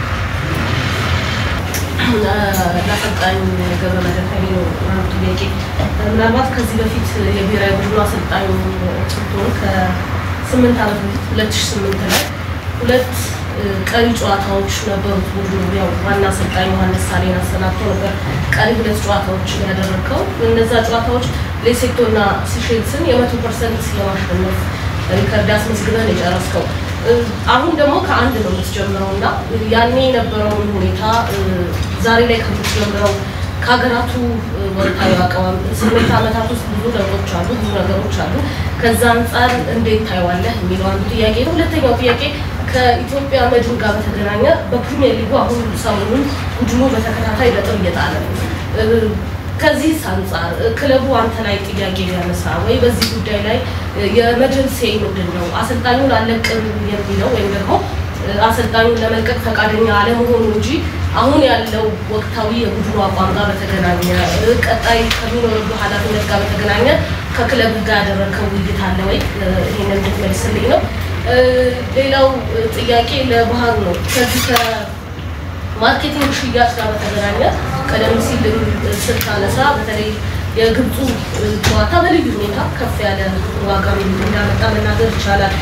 ለአሰልጣኝ ገብረመድህን ኃይሌ ነው ጥያቄ። ምናልባት ከዚህ በፊት የብሔራዊ ቡድኑ አሰልጣኝ ስትሆን ከስምንት ዓመት በፊት ሁለት ሺህ ስምንት ላይ ሁለት ቀሪ ጨዋታዎች ነበሩት። ቡድኑ ያው ዋና አሰልጣኝ ዮሐንስ ሳሌን አሰናብቶ ነበር ቀሪ ሁለት ጨዋታዎች ያደረገው። እነዛ ጨዋታዎች ሌሴቶና ሲሼልስን የመቶ ፐርሰንት የማሸነፍ ሪከርድ አስመዝግበን የጨረስከው። አሁን ደግሞ ከአንድ ነው የምትጀምረውና ያኔ የነበረውን ሁኔታ ዛሬ ላይ ከምትጀምረው ከሀገራቱ ወቅታዊ አቋም ስምንት ዓመታት ውስጥ ብዙ ለውጦች አሉ፣ ብዙ ነገሮች አሉ። ከዛ አንጻር እንዴት ታይዋለህ የሚለው አንዱ ጥያቄ ነው። ሁለተኛው ጥያቄ ከኢትዮጵያ መድን ጋር በተገናኘ በፕሪሚየር ሊጉ አሁን ሰሞኑን ቡድኑ በተከታታይ ነጥብ እየጣለ ነው። ከዚህ አንፃር ክለቡ አንተ ላይ ጥያቄ ሊያነሳ ወይ በዚህ ጉዳይ ላይ የመድን ሴይ ምንድነው? አሰልጣኙን አለቅም የሚለው ወይም ደግሞ አሰልጣኙን ለመልቀቅ ፈቃደኛ አለመሆኑ እንጂ አሁን ያለው ወቅታዊ የቡድኑ አቋም ጋር በተገናኘ ቀጣይ ከሚኖርብህ ኃላፊነት ጋር በተገናኘ ከክለብ ጋር ያደረከው ውይይት አለ ወይ? ይሄንን እንድትመልስልኝ ነው። ሌላው ጥያቄ ለባህሩ ነው። ከዚህ ከማርኬቲንግ ሽያጭ ጋር በተገናኘ ቀደም ሲል ስታነሳ በተለይ የግብፁ ጨዋታ በልዩ ሁኔታ ከፍ ያለ ዋጋ እንዳመጣ መናገር ይቻላል።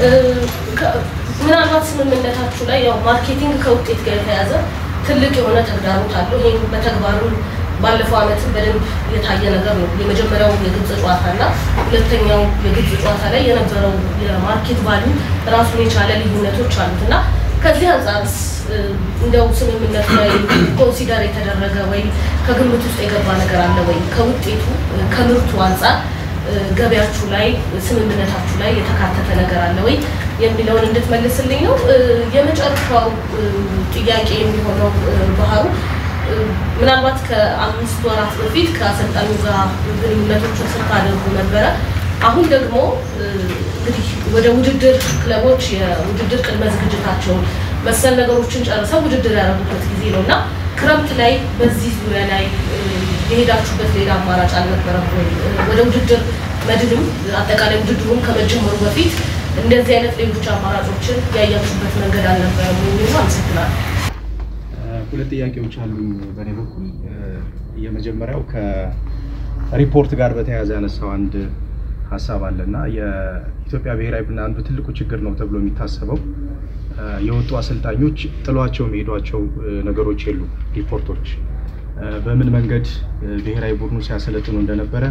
ምናልባት ስምምነታችሁ ላይ ያው ማርኬቲንግ ከውጤት ጋር የተያዘ ትልቅ የሆነ ተግዳሮት አለው። ይሄን በተግባሩ ባለፈው ዓመት በደንብ የታየ ነገር ነው። የመጀመሪያው የግብፅ ጨዋታና ሁለተኛው የግብፅ ጨዋታ ላይ የነበረው የማርኬት ቫልዩ ራሱን የቻለ ልዩነቶች አሉትና ከዚህ አንፃር እንደው ስምምነት ላይ ኮንሲደር የተደረገ ወይ ከግምት ውስጥ የገባ ነገር አለ ወይ? ከውጤቱ ከምርቱ አንፃር ገበያችሁ ላይ ስምምነታችሁ ላይ የተካተተ ነገር አለ ወይ የሚለውን እንድትመልስልኝ ነው። የመጨረሻው ጥያቄ የሚሆነው ባህሩ ምናልባት ከአምስት ወራት በፊት ከአሰልጣኙ ጋር ግንኙነቶችን ስታደርጉ ነበረ። አሁን ደግሞ እንግዲህ ወደ ውድድር ክለቦች የውድድር ቅድመ ዝግጅታቸውን መሰል ነገሮችን ጨርሰው ውድድር ያደረጉበት ጊዜ ነውና ክረምት ላይ በዚህ ዙሪያ ላይ የሄዳችሁበት ሌላ አማራጭ አልነበረም ወይ? ወደ ውድድር መድንም አጠቃላይ ውድድሩን ከመጀመሩ በፊት እንደዚህ አይነት ሌሎች አማራጮችን ያያችሁበት መንገድ አልነበረም ወይ? አመሰግናለሁ። ሁለት ጥያቄዎች አሉኝ በእኔ በኩል። የመጀመሪያው ከሪፖርት ጋር በተያያዘ ያነሳው አንድ ሀሳብ አለና የኢትዮጵያ ብሔራዊ ቡድን አንዱ ትልቁ ችግር ነው ተብሎ የሚታሰበው የወጡ አሰልጣኞች ጥሏቸው የሚሄዷቸው ነገሮች የሉ። ሪፖርቶች በምን መንገድ ብሔራዊ ቡድኑ ሲያሰለጥኑ እንደነበረ፣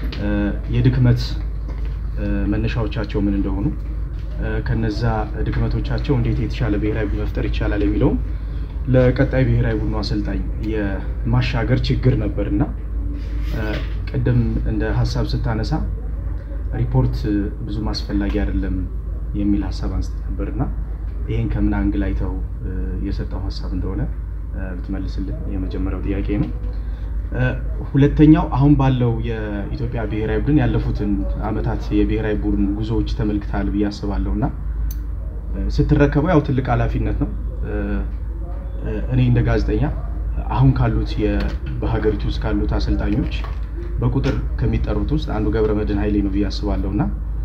የድክመት መነሻዎቻቸው ምን እንደሆኑ፣ ከነዛ ድክመቶቻቸው እንዴት የተሻለ ብሔራዊ ቡድን መፍጠር ይቻላል የሚለው ለቀጣይ ብሔራዊ ቡድኑ አሰልጣኝ የማሻገር ችግር ነበርና ቀደም እንደ ሀሳብ ስታነሳ ሪፖርት ብዙ ማስፈላጊ አይደለም የሚል ሀሳብ አንስተ ነበርና ይሄን ከምን አንግል አይተው የሰጠው ሀሳብ እንደሆነ ብትመልስልኝ የመጀመሪያው ጥያቄ ነው። ሁለተኛው አሁን ባለው የኢትዮጵያ ብሔራዊ ቡድን ያለፉትን አመታት የብሔራዊ ቡድን ጉዞዎች ተመልክታል ብዬ አስባለሁና ስትረከበው ያው ትልቅ ኃላፊነት ነው። እኔ እንደ ጋዜጠኛ አሁን ካሉት በሀገሪቱ ውስጥ ካሉት አሰልጣኞች በቁጥር ከሚጠሩት ውስጥ አንዱ ገብረመድህን ኃይሌ ነው ብዬ አስባለሁና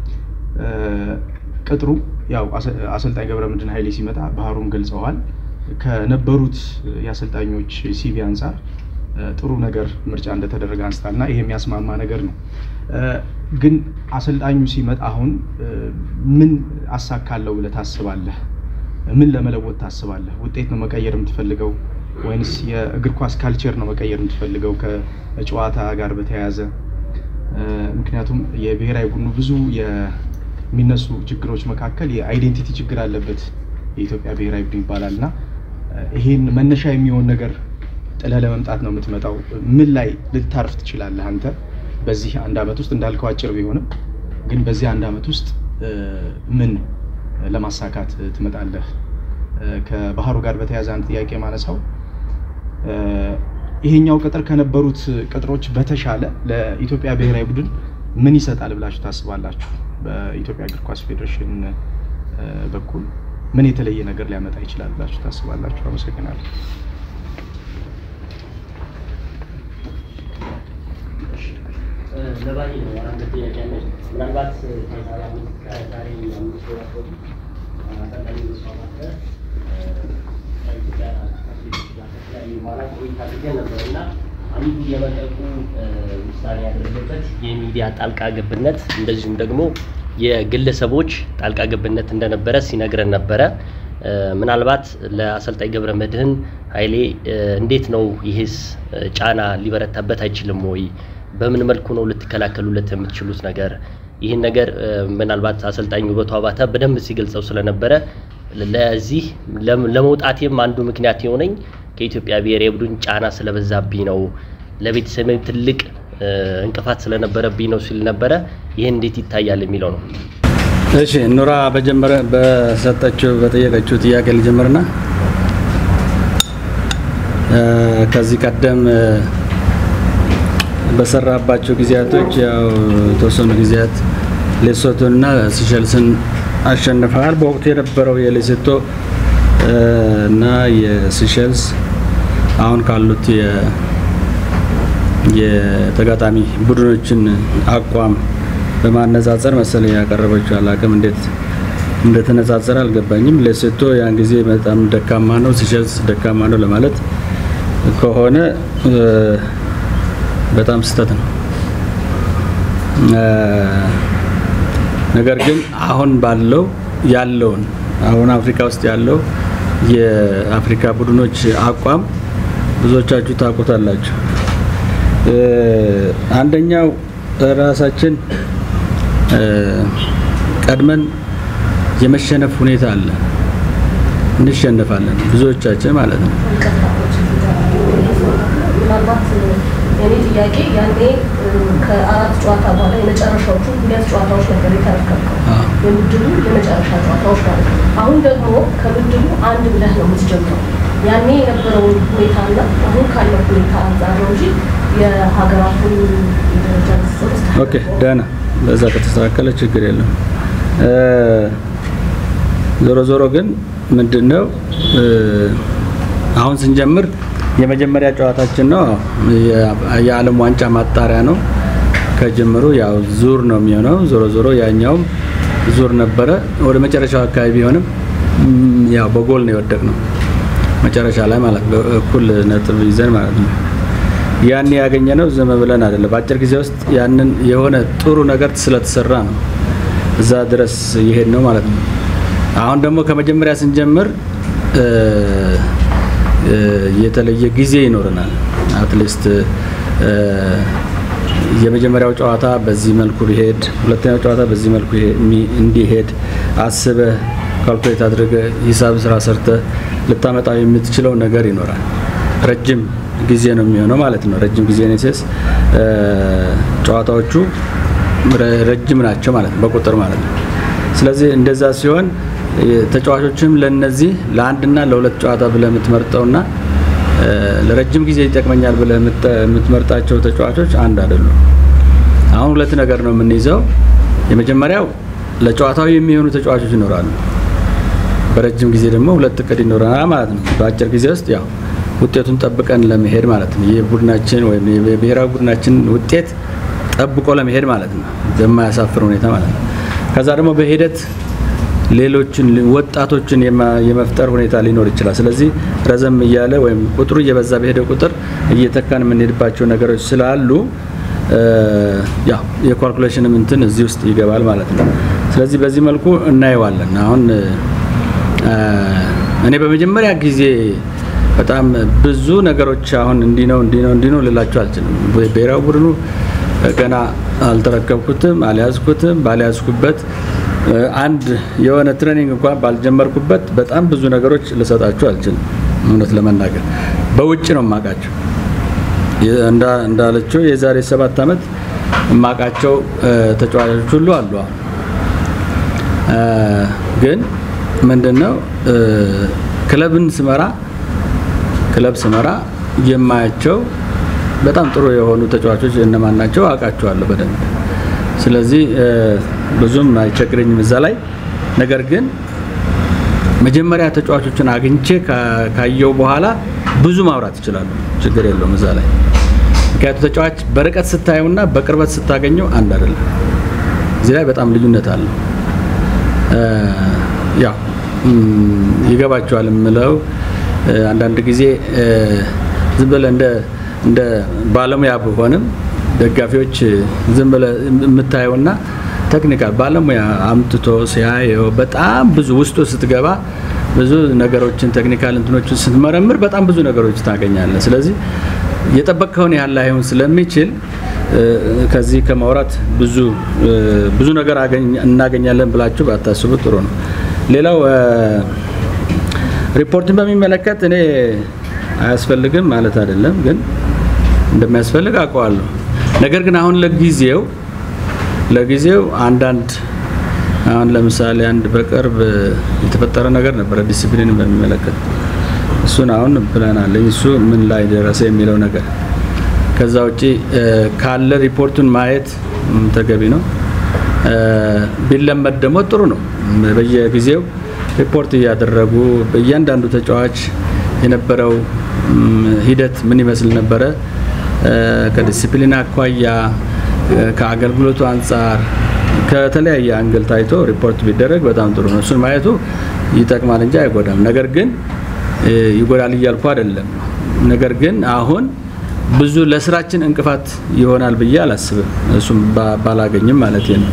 ቅጥሩ ያው አሰልጣኝ ገብረመድህን ኃይሌ ሲመጣ ባህሩን ገልጸዋል። ከነበሩት የአሰልጣኞች ሲቪ አንፃር ጥሩ ነገር ምርጫ እንደተደረገ አንስታልና ይሄ የሚያስማማ ነገር ነው። ግን አሰልጣኙ ሲመጣ አሁን ምን አሳካለው ብለህ ታስባለህ? ምን ለመለወጥ ታስባለህ? ውጤት ነው መቀየር የምትፈልገው ወይንስ የእግር ኳስ ካልቸር ነው መቀየር የምትፈልገው ከጨዋታ ጋር በተያያዘ? ምክንያቱም የብሔራዊ ቡድኑ ብዙ የሚነሱ ችግሮች መካከል የአይዴንቲቲ ችግር አለበት የኢትዮጵያ ብሔራዊ ቡድን ይባላልና ይሄን መነሻ የሚሆን ነገር ጥለህ ለመምጣት ነው የምትመጣው። ምን ላይ ልታርፍ ትችላለህ አንተ በዚህ አንድ አመት ውስጥ? እንዳልከው አጭር ቢሆንም ግን በዚህ አንድ አመት ውስጥ ምን ለማሳካት ትመጣለህ? ከባህሩ ጋር በተያያዘ አንድ ጥያቄ ማነሳው ይሄኛው ቅጥር ከነበሩት ቅጥሮች በተሻለ ለኢትዮጵያ ብሔራዊ ቡድን ምን ይሰጣል ብላችሁ ታስባላችሁ? በኢትዮጵያ እግር ኳስ ፌዴሬሽን በኩል ምን የተለየ ነገር ሊያመጣ ይችላል ብላችሁ ታስባላችሁ? አመሰግናለሁ። ለባይ ነው አንድ ጥያቄ አለ። ምናልባት ከዛሬ ከዛሬ አምስት ወራት በፊት አሰልጣኝ መስዋዕት ኢትዮጵያ ከተለያዩ ማለት ቆይታ አድርገን ነበርና አንዱ የመጠቁ ውሳኔ ያደረገበት የሚዲያ ጣልቃ ገብነት እንደዚሁም ደግሞ የግለሰቦች ጣልቃ ገብነት እንደነበረ ሲነግረን ነበረ። ምናልባት ለአሰልጣኝ ገብረመድህን ኃይሌ እንዴት ነው ይሄስ ጫና ሊበረታበት አይችልም ወይ? በምን መልኩ ነው ልትከላከሉለት የምትችሉት ነገር? ይሄን ነገር ምናልባት አሰልጣኙ ውበቱ አባተ በደንብ ሲገልጸው ስለነበረ ለዚህ ለመውጣቴም አንዱ ምክንያት የሆነኝ ከኢትዮጵያ ብሔራዊ ቡድን ጫና ስለበዛብኝ ነው፣ ለቤተሰብ ትልቅ እንቅፋት ስለነበረብኝ ነው ሲል ነበረ። ይሄን እንዴት ይታያል የሚለው ነው። እሺ ኑራ በጀመረ በሰጠችው በጠየቀችው ጥያቄ ልጀምርና ከዚህ ቀደም በሰራባቸው ጊዜያቶች ያው ተወሰኑ ጊዜያት ሌሶቶና ሲሸልስን አሸንፈዋል። በወቅቱ የነበረው የሌሶቶ እና የሲሸልስ አሁን ካሉት የ የተጋጣሚ ቡድኖችን አቋም በማነጻጸር መሰለኝ ያቀረበችው አላቅም እንዴት እንደተነጻጸረ አልገባኝም። ሌሶቶ ያን ጊዜ በጣም ደካማ ነው፣ ሲሸልስ ደካማ ነው ለማለት ከሆነ በጣም ስህተት ነው። ነገር ግን አሁን ባለው ያለውን አሁን አፍሪካ ውስጥ ያለው የአፍሪካ ቡድኖች አቋም ብዙዎቻችሁ ታውቁታላችሁ። አንደኛው ራሳችን ቀድመን የመሸነፍ ሁኔታ አለ፣ እንሸነፋለን ብዙዎቻችን ማለት ነው። ምናልባት የኔ ጥያቄ ያኔ ከአራት ጨዋታ በኋላ የመጨረሻዎቹ ሁለት ጨዋታዎች ነበር የተረከብከው የምድቡ የመጨረሻ ጨዋታዎች ማለት ነው። አሁን ደግሞ ከምድቡ አንድ ብለህ ነው የምትጀምረው። ያኔ የነበረውን ሁኔታና አሁን ካለው ሁኔታ አንጻር ነው እንጂ የሀገራቱን ደረጃ ተስተካከለ። ኦኬ ደህና በዛ ከተስተካከለ ችግር የለም። ዞሮ ዞሮ ግን ምንድነው አሁን ስንጀምር የመጀመሪያ ጨዋታችን ነው የዓለም ዋንጫ ማጣሪያ ነው። ከጀምሩ ያው ዙር ነው የሚሆነው። ዞሮ ዞሮ ያኛው ዙር ነበረ። ወደ መጨረሻው አካባቢ ቢሆንም ያው በጎል ነው የወደቅነው መጨረሻ ላይ ማለት በኩል ነጥብ ይዘን ማለት ነው። ያን ያገኘነው ዝም ብለን አይደለም፣ በአጭር ጊዜ ውስጥ ያንን የሆነ ጥሩ ነገር ስለተሰራ ነው እዛ ድረስ ይሄድ ነው ማለት ነው። አሁን ደግሞ ከመጀመሪያ ስንጀምር የተለየ ጊዜ ይኖርናል። አትሊስት የመጀመሪያው ጨዋታ በዚህ መልኩ ቢሄድ፣ ሁለተኛው ጨዋታ በዚህ መልኩ እንዲሄድ አስበህ ካልኩሌት አድርገህ ሂሳብ ስራ ሰርተህ ልታመጣው የምትችለው ነገር ይኖራል። ረጅም ጊዜ ነው የሚሆነው ማለት ነው። ረጅም ጊዜ ነውስ ጨዋታዎቹ ረጅም ናቸው ማለት ነው በቁጥር ማለት ነው። ስለዚህ እንደዛ ሲሆን ተጫዋቾችም ለነዚህ ለአንድና ለሁለት ጨዋታ ብለህ የምትመርጠውና ለረጅም ጊዜ ይጠቅመኛል ብለህ የምትመርጣቸው ተጫዋቾች አንድ አይደሉም። አሁን ሁለት ነገር ነው የምንይዘው። የመጀመሪያው ለጨዋታው የሚሆኑ ተጫዋቾች ይኖራሉ። በረጅም ጊዜ ደግሞ ሁለት እቅድ ይኖረናል ማለት ነው። በአጭር ጊዜ ውስጥ ያው ውጤቱን ጠብቀን ለመሄድ ማለት ነው። የቡድናችን ወይም የብሔራዊ ቡድናችን ውጤት ጠብቆ ለመሄድ ማለት ነው፣ በማያሳፍር ሁኔታ ማለት ነው። ከዛ ደግሞ በሂደት ሌሎችን ወጣቶችን የመፍጠር ሁኔታ ሊኖር ይችላል። ስለዚህ ረዘም እያለ ወይም ቁጥሩ እየበዛ በሄደ ቁጥር እየተካን የምንሄድባቸው ነገሮች ስላሉ ያው የካልኩሌሽንም እንትን እዚህ ውስጥ ይገባል ማለት ነው። ስለዚህ በዚህ መልኩ እናየዋለን። አሁን እኔ በመጀመሪያ ጊዜ በጣም ብዙ ነገሮች አሁን እንዲህ ነው እንዲህ ነው እንዲህ ነው ልላችሁ አልችልም። ብሔራዊ ቡድኑ ገና አልተረከብኩትም፣ አልያዝኩትም። ባልያዝኩበት አንድ የሆነ ትሬኒንግ እንኳን ባልጀመርኩበት በጣም ብዙ ነገሮች ልሰጣችሁ አልችልም። እውነት ለመናገር በውጭ ነው የማውቃቸው። እንዳ እንዳለችው የዛሬ ሰባት አመት የማውቃቸው ተጫዋቾች ሁሉ አሉ። ግን ምንድነው ክለብን ስመራ ክለብ ስመራ የማያቸው በጣም ጥሩ የሆኑ ተጫዋቾች እነማን ናቸው አውቃቸዋለሁ በደንብ። ስለዚህ ብዙም አይቸግረኝም እዛ ላይ። ነገር ግን መጀመሪያ ተጫዋቾችን አግኝቼ ካየው በኋላ ብዙ ማውራት ይችላሉ፣ ችግር የለውም እዛ ላይ። ምክንያቱም ተጫዋች በርቀት ስታየውና በቅርበት ስታገኘው አንድ አይደለም። እዚህ ላይ በጣም ልዩነት አለው። ያው ይገባቸዋል የምለው አንዳንድ ጊዜ ዝም ብለህ እንደ እንደ ባለሙያ ቢሆንም ደጋፊዎች ዝም ብለህ የምታየውና ቴክኒካል ባለሙያ አምጥቶ ሲያየው በጣም ብዙ ውስጡ ስትገባ ብዙ ነገሮችን ቴክኒካል እንትኖችን ስትመረምር በጣም ብዙ ነገሮች ታገኛለህ። ስለዚህ የጠበቀውን ያህል ላይሆን ስለሚችል ከዚህ ከማውራት ብዙ ብዙ ነገር እናገኛለን ብላችሁ ባታስቡ ጥሩ ነው። ሌላው ሪፖርትን በሚመለከት እኔ አያስፈልግም ማለት አይደለም፣ ግን እንደሚያስፈልግ አውቀዋለሁ። ነገር ግን አሁን ለጊዜው ለጊዜው አንዳንድ አሁን ለምሳሌ አንድ በቅርብ የተፈጠረ ነገር ነበር ዲሲፕሊን በሚመለከት እሱን አሁን ፕላን አለኝ እሱ ምን ላይ ደረሰ የሚለው ነገር ከዛ ውጪ ካለ ሪፖርቱን ማየት ተገቢ ነው ቢለመድ ደግሞ ጥሩ ነው በየጊዜው ሪፖርት ያደረጉ በእያንዳንዱ ተጫዋች የነበረው ሂደት ምን ይመስል ነበር ከዲሲፕሊን አኳያ ከአገልግሎቱ አንፃር ከተለያየ አንግል ታይቶ ሪፖርት ቢደረግ በጣም ጥሩ ነው እሱን ማየቱ ይጠቅማል እንጂ አይጎዳም ነገር ግን ይጎዳል ይያልኩ አይደለም ነገር ግን አሁን ብዙ ለስራችን እንቅፋት ይሆናል ብዬ አላስብም እሱም ባላገኝም ማለት ነው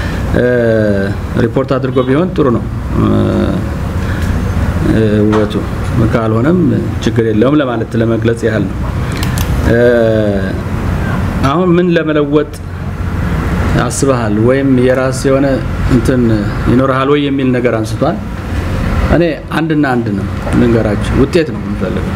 ሪፖርት አድርጎ ቢሆን ጥሩ ነው ወጡ ካልሆነም ችግር የለውም ለማለት ለመግለጽ ያህል ነው አሁን ምን ለመለወጥ አስበሃል ወይም የራስ የሆነ እንትን ይኖርሃል ወይ የሚል ነገር አንስቷል እኔ አንድና አንድ ነው ልንገራችሁ ውጤት ነው የምፈልገው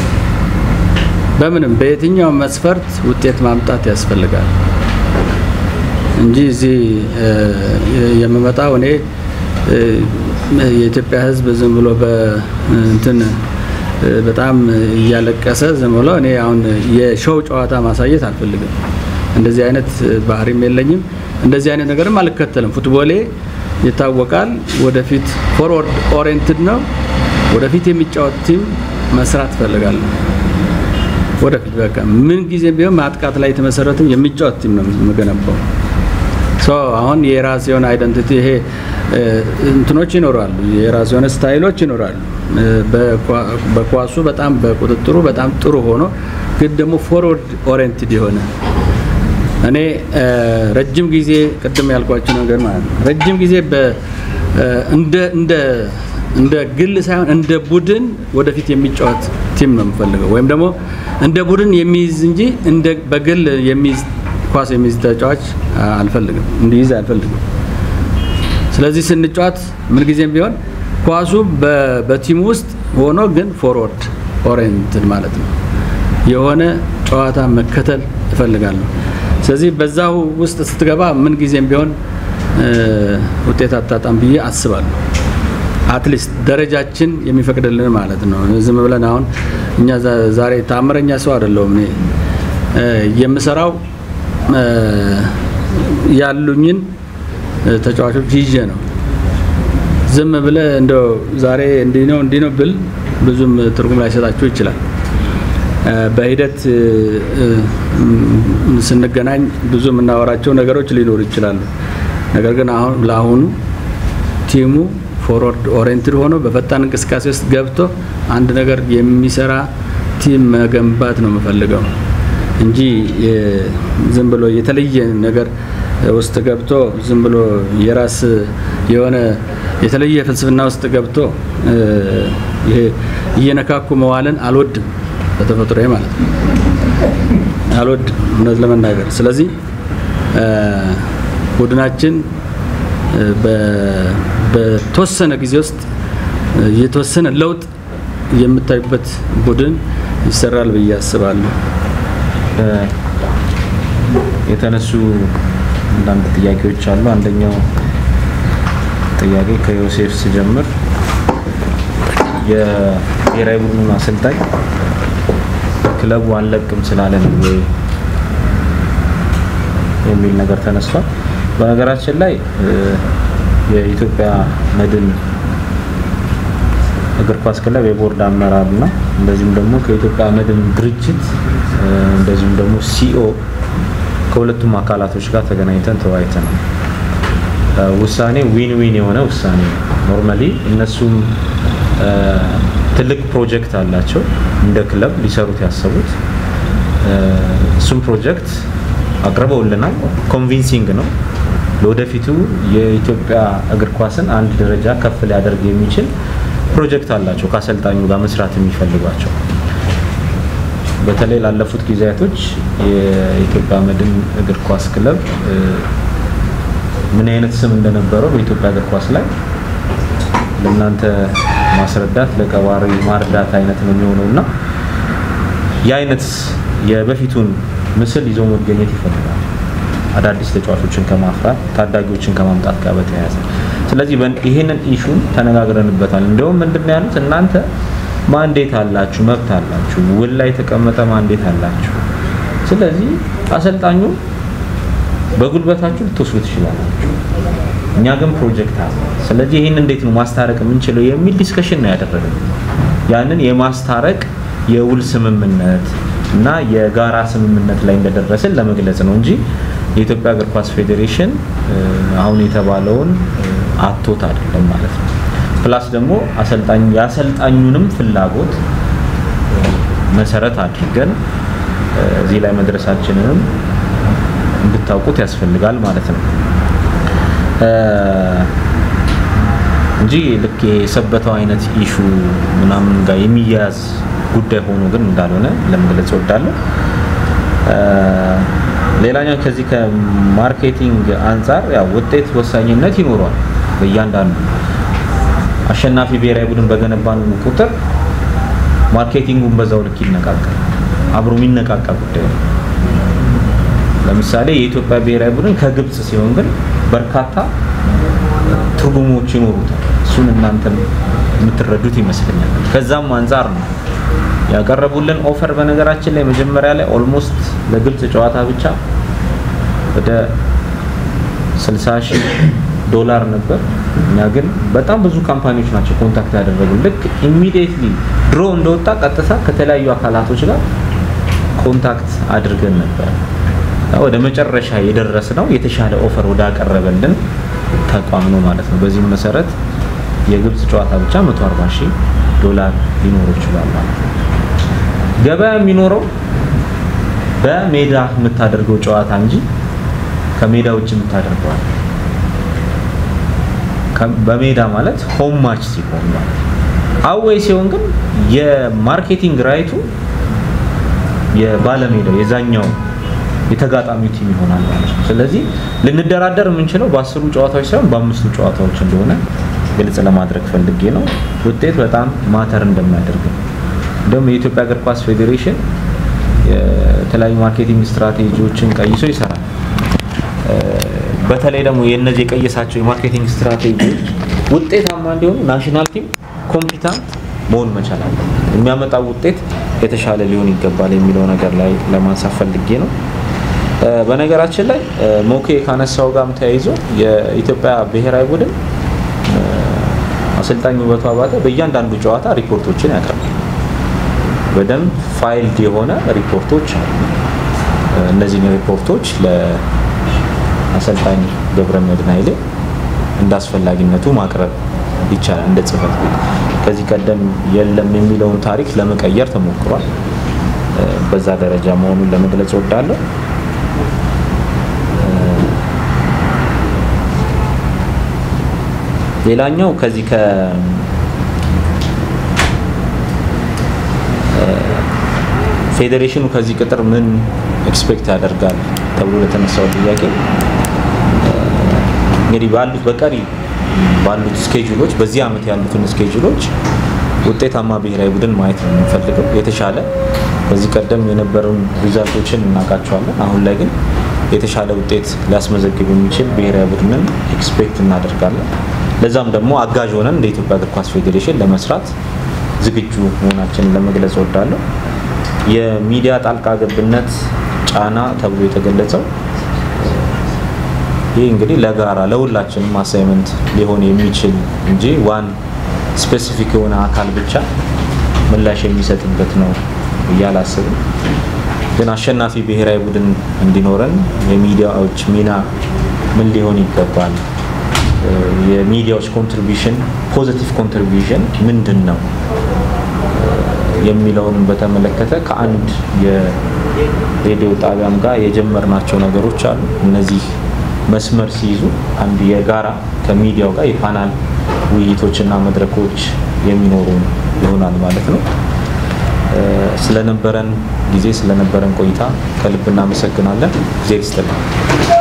በምንም በየትኛው መስፈርት ውጤት ማምጣት ያስፈልጋል እንጂ እዚህ የመመጣው እኔ የኢትዮጵያ ህዝብ ዝም ብሎ በእንትን በጣም ያለቀሰ ዝም ብሎ እኔ አሁን የሾው ጨዋታ ማሳየት አልፈልግም እንደዚህ አይነት ባህሪም የለኝም እንደዚህ አይነት ነገርም አልከተልም ፉትቦሌ ይታወቃል ወደፊት ፎርወርድ ኦሪየንትድ ነው ወደፊት የሚጫወት ቲም መስራት ፈልጋለሁ ወደፊት በቃ ምን ጊዜ ቢሆን ማጥቃት ላይ የተመሰረተ የሚጫወት ቲም ነው የምገነባው ሶ አሁን የራስ የሆነ አይደንቲቲ ይሄ እንትኖች ይኖራሉ የራስ የሆነ ስታይሎች ይኖራሉ በኳሱ በጣም በቁጥጥሩ በጣም ጥሩ ሆኖ ግን ደግሞ ፎርወርድ ኦሪየንትድ የሆነ እኔ ረጅም ጊዜ ቀደም ያልኳችሁ ነገር ማለት ነው ረጅም ጊዜ በ እንደ እንደ እንደ ግል ሳይሆን እንደ ቡድን ወደፊት የሚጫወት ቲም ነው የምፈልገው ወይም ደግሞ እንደ ቡድን የሚይዝ እንጂ እንደ በግል የሚይዝ ኳስ የሚይዝ ተጫዋች አልፈልግም እንዲይዝ አልፈልግም ስለዚህ ስንጫወት ምን ጊዜም ቢሆን ኳሱ በቲም ውስጥ ሆኖ ግን ፎርወርድ ኦሪየንትድ ማለት ነው የሆነ ጨዋታ መከተል እፈልጋለሁ ስለዚህ በዛው ውስጥ ስትገባ ምን ጊዜም ቢሆን ውጤት አጣጣም ብዬ አስባለሁ አትሊስት ደረጃችን የሚፈቅድልን ማለት ነው ዝም ብለን አሁን እኛ ዛሬ ታምረኛ ሰው አይደለም እኔ የምሰራው ያሉኝን ተጫዋቾች ይዤ ነው ዝም ብለ እንደው ዛሬ እንዲህ ነው እንዲህ ነው ብል ብዙም ትርጉም ላይሰጣችሁ ይችላል በሂደት ስንገናኝ ብዙ የምናወራቸው ነገሮች ሊኖሩ ይችላሉ ነገር ግን አሁን ለአሁኑ ቲሙ ፎርወርድ ኦሪየንትድ ሆኖ በፈጣን እንቅስቃሴ ውስጥ ገብቶ አንድ ነገር የሚሰራ ቲም መገንባት ነው የምፈልገው እንጂ ዝም ብሎ የተለየ ነገር ውስጥ ገብቶ ዝም ብሎ የራስ የሆነ የተለየ ፍልስፍና ውስጥ ገብቶ ይሄ እየነካኩ መዋልን አልወድም በተፈጥሮዬ ማለት ነው አልወድም እውነት ለመናገር ስለዚህ ቡድናችን በተወሰነ ጊዜ ውስጥ የተወሰነ ለውጥ የምታዩበት ቡድን ይሰራል ብዬ አስባለሁ የተነሱ አንዳንድ ጥያቄዎች አሉ አንደኛው ጥያቄ ከዮሴፍ ሲጀምር የብሔራዊ ቡድኑን አሰልጣኝ ክለቡ አንለቅም ስላለ ነው ወይ የሚል ነገር ተነስቷል በነገራችን ላይ የኢትዮጵያ መድን እግር ኳስ ክለብ የቦርድ አመራርና እንደዚሁም ደግሞ ከኢትዮጵያ መድን ድርጅት እንደዚሁም ደግሞ ሲኦ ከሁለቱም አካላቶች ጋር ተገናኝተን ተወያይተናል ውሳኔ ዊን ዊን የሆነ ውሳኔ ኖርማሊ እነሱም ትልቅ ፕሮጀክት አላቸው እንደ ክለብ ሊሰሩት ያሰቡት እሱም ፕሮጀክት አቅርበውልናል ኮንቪንሲንግ ነው ለወደፊቱ የኢትዮጵያ እግር ኳስን አንድ ደረጃ ከፍ ሊያደርግ የሚችል ፕሮጀክት አላቸው ከአሰልጣኙ ጋር መስራት የሚፈልጓቸው በተለይ ላለፉት ጊዜያቶች የኢትዮጵያ መድን እግር ኳስ ክለብ ምን አይነት ስም እንደነበረው በኢትዮጵያ እግር ኳስ ላይ ለእናንተ ማስረዳት ለቀባሪ ማርዳት አይነት ነው የሚሆነውና የአይነት የበፊቱን ምስል ይዞ መገኘት ይፈልጋል አዳዲስ ተጫዋቾችን ከማፍራት ታዳጊዎችን ከማምጣት ጋር በተያያዘ ስለዚህ ይሄንን ኢሹ ተነጋግረንበታል። እንደውም ምንድነው ያሉት እናንተ ማንዴት አላችሁ መብት አላችሁ ውል ላይ ተቀመጠ ማንዴት አላችሁ ስለዚህ አሰልጣኙ በጉልበታችሁ ልትወስዱት ትችላላችሁ እኛ ግን ፕሮጀክት አለ ስለዚህ ይሄን እንዴት ነው ማስታረቅ የምንችለው የሚል ዲስከሽን ነው ያደረግነው ያንን የማስታረቅ የውል ስምምነት እና የጋራ ስምምነት ላይ እንደደረሰን ለመግለጽ ነው እንጂ የኢትዮጵያ እግር ኳስ ፌዴሬሽን አሁን የተባለውን አጥቶት አይደለም ማለት ነው ፕላስ ደግሞ አሰልጣኝ ያሰልጣኙንም ፍላጎት መሰረት አድርገን እዚህ ላይ መድረሳችንንም እንድታውቁት ያስፈልጋል ማለት ነው እንጂ ልክ የሰበተው አይነት ኢሹ ምናምን ጋር የሚያዝ ጉዳይ ሆኖ ግን እንዳልሆነ ለመግለጽ እወዳለሁ ሌላኛው ከዚህ ከማርኬቲንግ አንፃር ያው ውጤት ወሳኝነት ይኖረዋል በእያንዳንዱ አሸናፊ ብሔራዊ ቡድን በገነባን ቁጥር ማርኬቲንጉን በዛው ልክ ይነቃቃል አብሮ የሚነቃቃ ጉዳይ ነው ለምሳሌ የኢትዮጵያ ብሔራዊ ቡድን ከግብጽ ሲሆን ግን በርካታ ትርጉሞች ይኖሩታል እሱን እናንተም የምትረዱት ይመስለኛል ከዛም አንፃር ነው ያቀረቡልን ኦፈር በነገራችን ላይ መጀመሪያ ላይ ኦልሞስት ለግብጽ ጨዋታ ብቻ ወደ ስልሳ ሺህ ዶላር ነበር እኛ ግን በጣም ብዙ ካምፓኒዎች ናቸው ኮንታክት ያደረጉን ልክ ኢሚዲየትሊ ድሮ እንደወጣ ቀጥታ ከተለያዩ አካላቶች ጋር ኮንታክት አድርገን ነበር ወደ መጨረሻ የደረስነው የተሻለ ኦፈር ወደ አቀረበልን ተቋም ነው ማለት ነው በዚህ መሰረት የግብጽ ጨዋታ ብቻ መቶ አርባ ሺህ ዶላር ሊኖር ይችላል ማለት ነው ገበያ የሚኖረው በሜዳ የምታደርገው ጨዋታ እንጂ ከሜዳ ውጭ የምታደርገው በሜዳ ማለት ሆም ማች ሲሆን ማለት አዌይ ሲሆን ግን የማርኬቲንግ ራይቱ የባለሜዳው የዛኛው የተጋጣሚው ቲም ይሆናል ማለት ነው ስለዚህ ልንደራደር የምንችለው በአስሩ ጨዋታዎች ሳይሆን በአምስቱ ጨዋታዎች እንደሆነ ግልጽ ለማድረግ ፈልጌ ነው ውጤት በጣም ማተር እንደማያደርግ እንደውም የኢትዮጵያ እግር ኳስ ፌዴሬሽን የተለያዩ ማርኬቲንግ ስትራቴጂዎችን ቀይሶ ይሰራል በተለይ ደግሞ የነዚህ የቀየሳቸው የማርኬቲንግ ስትራቴጂዎች ውጤታማ እንዲሆኑ ናሽናል ቲም ኮምፒታንት መሆን መቻል አለበት የሚያመጣው ውጤት የተሻለ ሊሆን ይገባል የሚለው ነገር ላይ ለማንሳት ፈልጌ ነው በነገራችን ላይ ሞኬ ካነሳው ጋርም ተያይዞ የኢትዮጵያ ብሔራዊ ቡድን አሰልጣኝ ውበቱ አባተ በእያንዳንዱ ጨዋታ ሪፖርቶችን ያቀርባል በደንብ ፋይልድ የሆነ ሪፖርቶች አሉ እነዚህ ሪፖርቶች ለአሰልጣኝ ገብረመድህን ኃይሌ እንዳስፈላጊነቱ ማቅረብ ይቻላል እንደ ጽፈት ቤት ከዚህ ቀደም የለም የሚለውን ታሪክ ለመቀየር ተሞክሯል በዛ ደረጃ መሆኑን ለመግለጽ እወዳለሁ ሌላኛው ከዚህ ከ ፌዴሬሽኑ ከዚህ ቅጥር ምን ኤክስፔክት ያደርጋል ተብሎ ለተነሳው ጥያቄ እንግዲህ ባሉት በቀሪ ባሉት ስኬጁሎች በዚህ አመት ያሉትን ስኬጁሎች ውጤታማ ብሔራዊ ቡድን ማየት ነው የምንፈልገው የተሻለ በዚህ ቀደም የነበሩን ሪዛልቶችን እናቃቸዋለን አሁን ላይ ግን የተሻለ ውጤት ሊያስመዘግብ የሚችል ብሔራዊ ቡድንን ኤክስፔክት እናደርጋለን ለዛም ደግሞ አጋዥ ሆነን እንደ ኢትዮጵያ እግር ኳስ ፌዴሬሽን ለመስራት ዝግጁ መሆናችንን ለመግለጽ እወዳለሁ የሚዲያ ጣልቃ ገብነት ጫና ተብሎ የተገለጸው ይሄ እንግዲህ ለጋራ ለሁላችንም አሳይመንት ሊሆን የሚችል እንጂ ዋን ስፔሲፊክ የሆነ አካል ብቻ ምላሽ የሚሰጥበት ነው ያላሰብን ግን አሸናፊ ብሔራዊ ቡድን እንዲኖረን የሚዲያዎች ሚና ምን ሊሆን ይገባል የሚዲያዎች ኮንትሪቢዩሽን ፖዚቲቭ ኮንትሪቢዩሽን ምንድነው የሚለውን በተመለከተ ከአንድ የሬዲዮ ጣቢያም ጋር የጀመርናቸው ነገሮች አሉ እነዚህ መስመር ሲይዙ አንድ የጋራ ከሚዲያው ጋር የፓናል ውይይቶችና መድረኮች የሚኖሩ ይሆናል ማለት ነው ስለነበረን ጊዜ ስለነበረን ቆይታ ከልብ እናመሰግናለን ጊዜ ይስጥልን